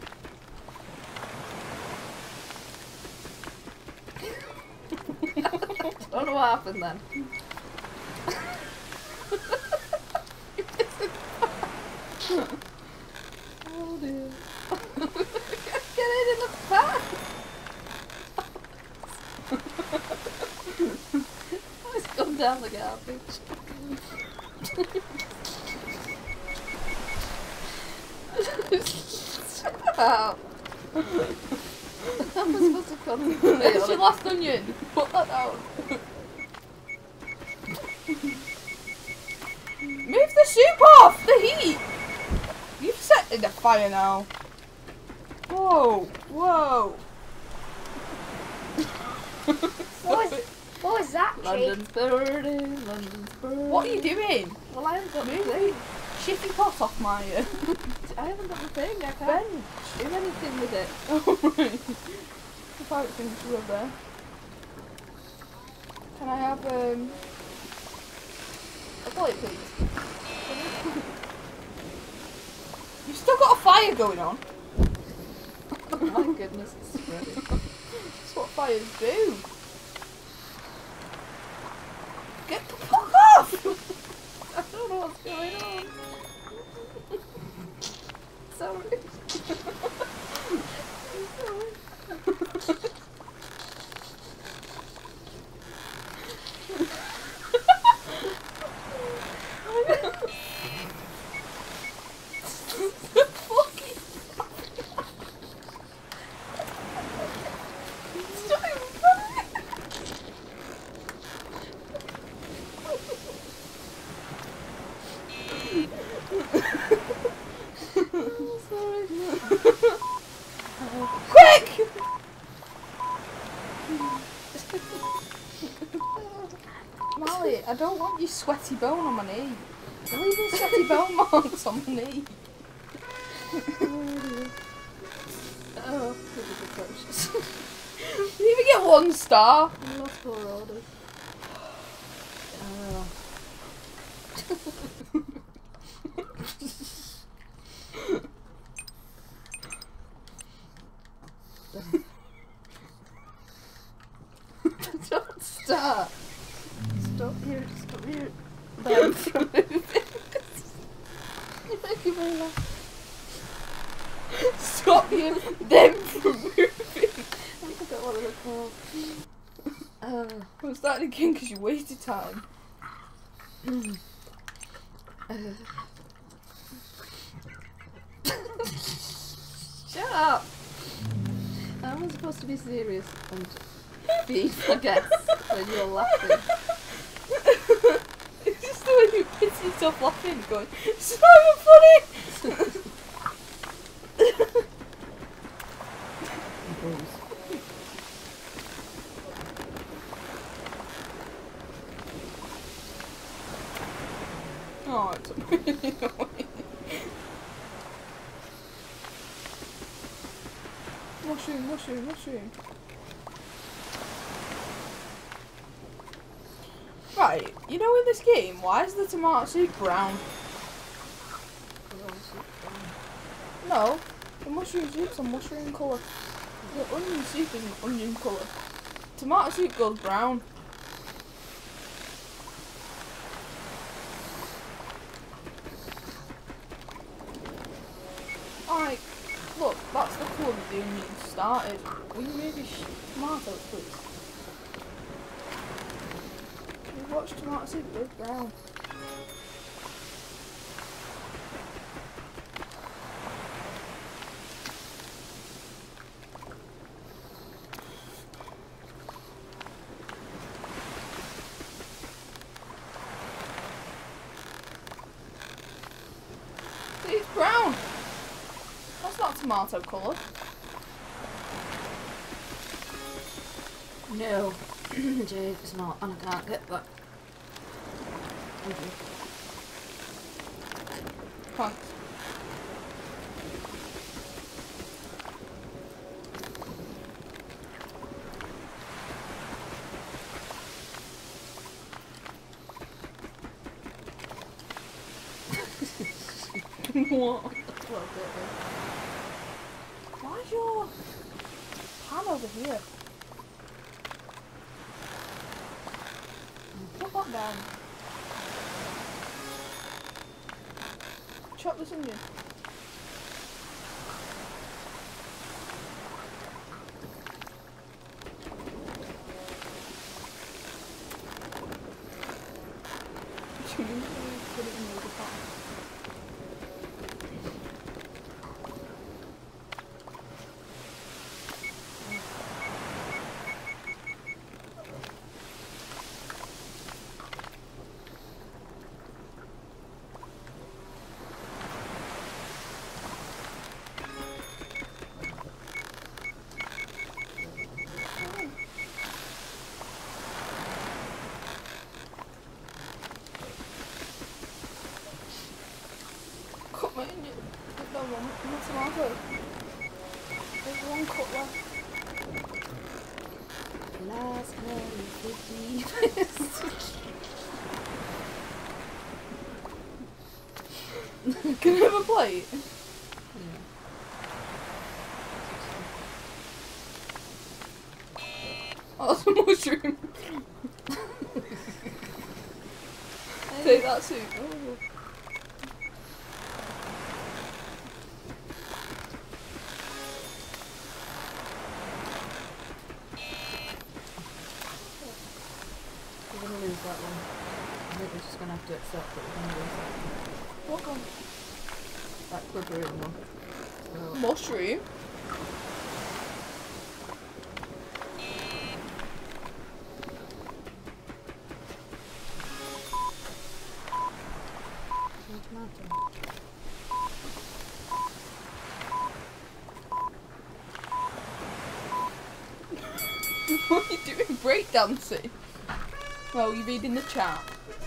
I don't know what happened then. Oh dear. Get it in the back! It's gone down the garbage. Shut up. That was supposed to concentrate There's on your it. last onion. Put that down. Move the soup off! The heat! You've set in the fire now. Whoa! Whoa! What? What was that, Jake? London's burning, London's burning. What are you doing? Well, I haven't got the Move thing. Shift your pot off my I haven't got the thing. I can't bench. do anything with it. Oh, right. The pirate thing's over there. Can I have a plate, please? You've still got a fire going on. Oh my goodness, it's spreading. That's what fires do. Get the fuck off! I don't know what's going on. Sorry. Quick! Molly, I don't want your sweaty bone on my knee. You're leaving sweaty bone marks on my knee. Oh, this is atrocious. You even get 1 star. I lost 4 orders. Oh. Don't start. Stop here. Stop here. Them from moving. You make me very laugh. Stop you, them from moving. I forgot what they were called. We'll start again because you wasted time. Shut up! I was supposed to be serious and beef, I guess, when you're laughing. It's just the way you piss yourself laughing, going, it's not even funny! Oh, it's really annoying. Mushroom, mushroom, mushroom. Right, you know in this game, why is the tomato soup brown? No, the mushroom soup's a mushroom colour. The onion soup is an onion colour. Tomato soup goes brown. Alright, look, that's the colour that the onion started. Will you move your tomatoes, please? You watch tomato soup goes brown. See, it's brown. That's not tomato colour. No, Jake, it's not, and I can't get that. Thank you. Thanks. What? Well, Why's your pan over here? Put that down. Chop this onion. Put it in the other pot. one tomato. There's one cut left. Last Merry 50. Can I have a plate? Oh, some mushroom. Take that soup. Oh. We're gonna lose that one. I think we're just gonna have to accept that we're gonna lose that one. What gone? That quivering one. So, Mushroom? tomato. What are you doing? Breakdancing? Well, you read in the chat.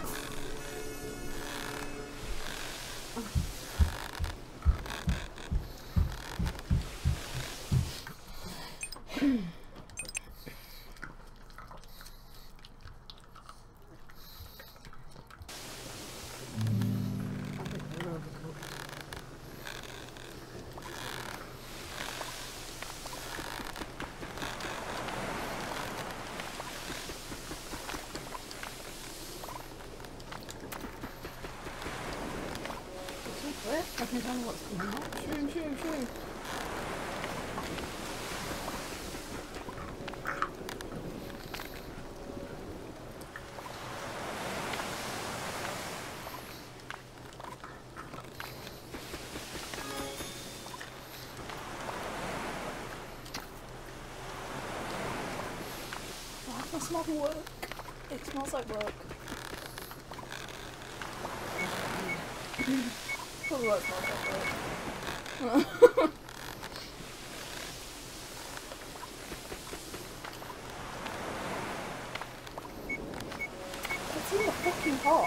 I think they're overcooked. I can tell you what's coming up. Shoo. Oh, I can smell the work. It smells like work. Probably what it smells like work. It's in the fucking pot.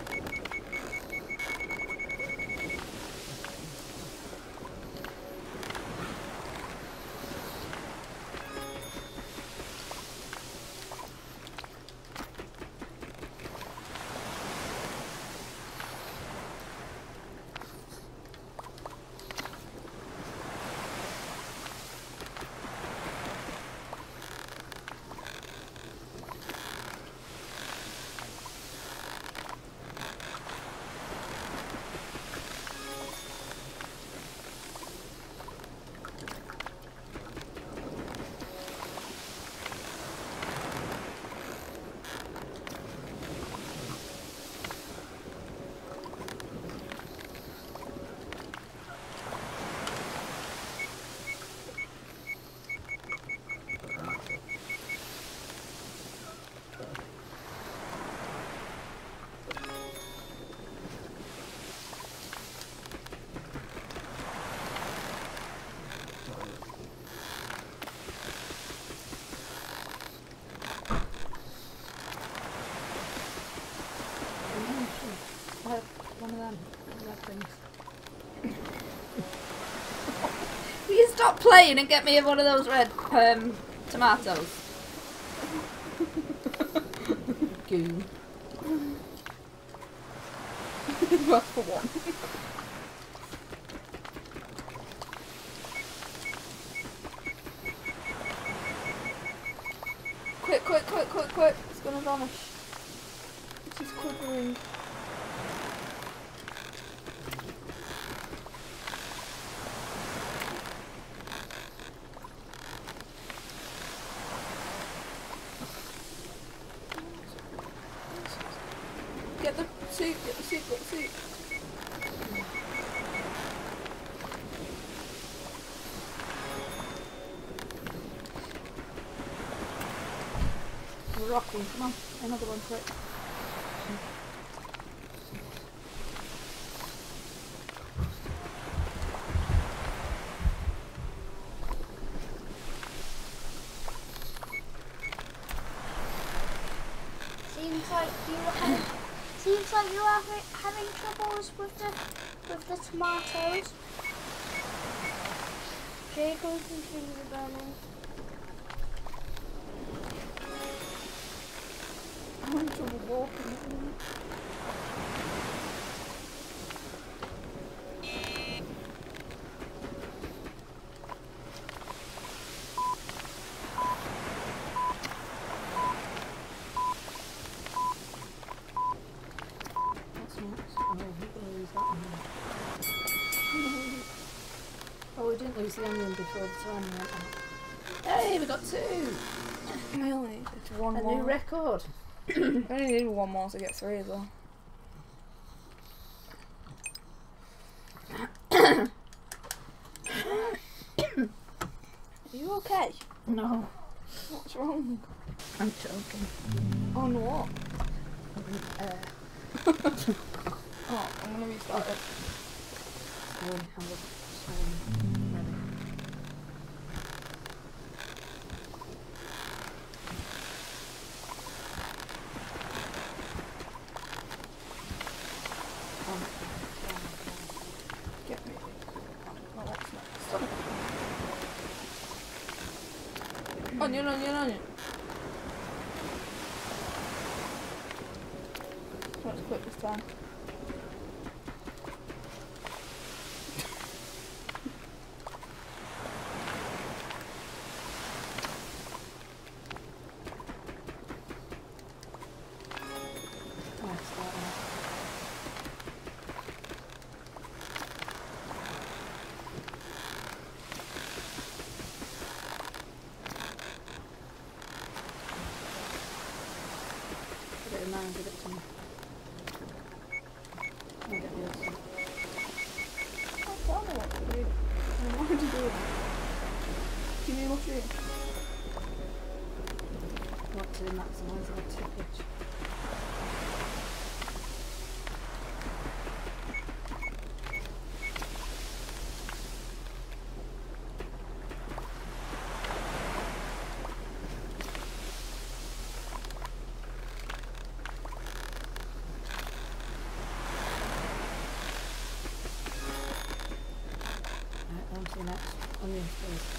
One of them red things. Will you stop playing and get me one of those red tomatoes? Goon. Well, for one. Quick. It's gonna vanish. It's just quivering. Get the soup. We're rocking. Come on, another one quick. Seems like you're having troubles with the tomatoes. Jay goes into the burning. I'm in trouble walking. What's next? Oh, we're going to lose that one. Oh, we didn't lose the onion before the time went out. Hey, we got 2! I only need one A more. new record. I only need one more to get 3 as well. Are you okay? No, What's wrong? I'm joking. On what? Uh, Oh, I'm gonna restart it. I have a ready. Get me. Oh, what's next? Onion, onion, onion. Let's quick this time. Oh, start now. Put it in there and give it to me. I'll get the other one. I don't know what to do. I don't know what to do. Give me a mushroom. What to maximise our tippage. Right, on to the next onion, please.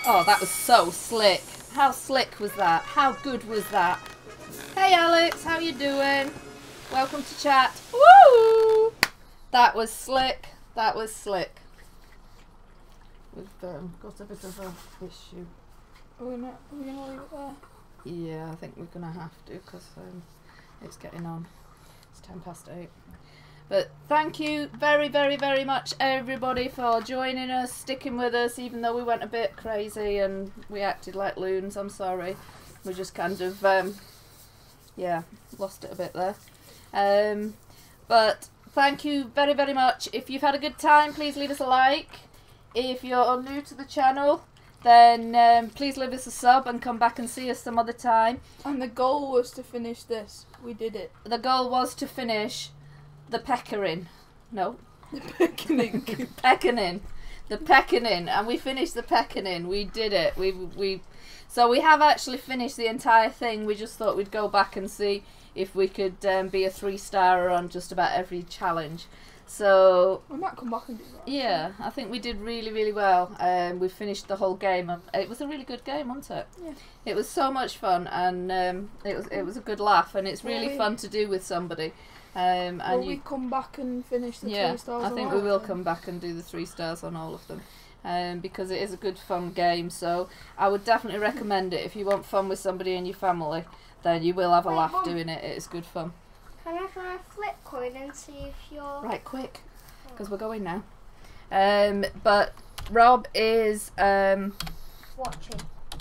Oh, that was so slick. How slick was that? How good was that? Hey Alex, how you doing? Welcome to chat. Woo! That was slick. That was slick. We've got a bit of a issue. Are we gonna leave it there? Yeah, I think we're going to have to because it's getting on. It's 8:10. But thank you very, very, very much everybody for joining us, sticking with us, even though we went a bit crazy and we acted like loons. I'm sorry. We just kind of, yeah, lost it a bit there. But thank you very, very much. If you've had a good time, please leave us a like. If you're new to the channel, then please leave us a sub and come back and see us some other time. And the goal was to finish this. We did it. The goal was to finish the Peccarin. No. The picnic. Peccanin. The Peccanin. And we finished the Peccanin. We did it. So we have actually finished the entire thing. We just thought we'd go back and see if we could be a 3-star on just about every challenge. So We might come back and do that. yeah, I think we did really, really well. We finished the whole game. It was a really good game, wasn't it? Yeah. It was so much fun, and it was a good laugh, and it's really Will we- fun to do with somebody. Will And we come back and finish the yeah, 3 stars? I on think all we of will them? come back and do the 3 stars on all of them. Because it is a good fun game, so I would definitely recommend it. If you want fun with somebody in your family, then you will have a Wait, laugh Mum. doing it. It is good fun. Can I try a flip coin and see if you're Right, quick, because we're going now. But Rob is watching?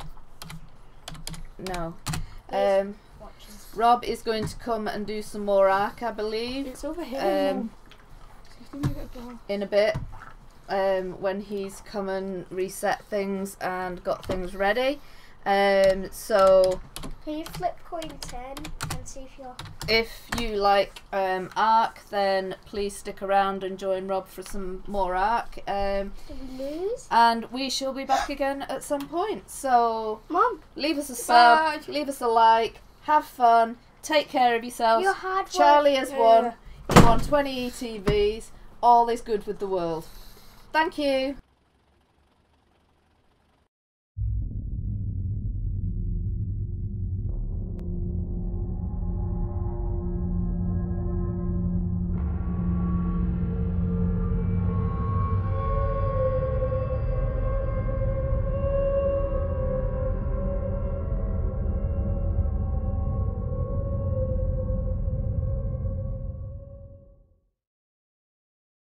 no. Yes. Watching. Rob is going to come and do some more arc, I believe, It's over here. Um, Mum. So you can get it in a bit. When he's come and reset things and got things ready. So Can you flip coin 10 and see if you're... if you like arc, then please stick around and join Rob for some more arc. Did we lose? And we shall be back again at some point. So Mum, leave us a Bye. sub, leave us a like, have fun, take care of yourselves. your hard work. Charlie has Yeah. won. He won 20 ETVs. All is good with the world. Thank you.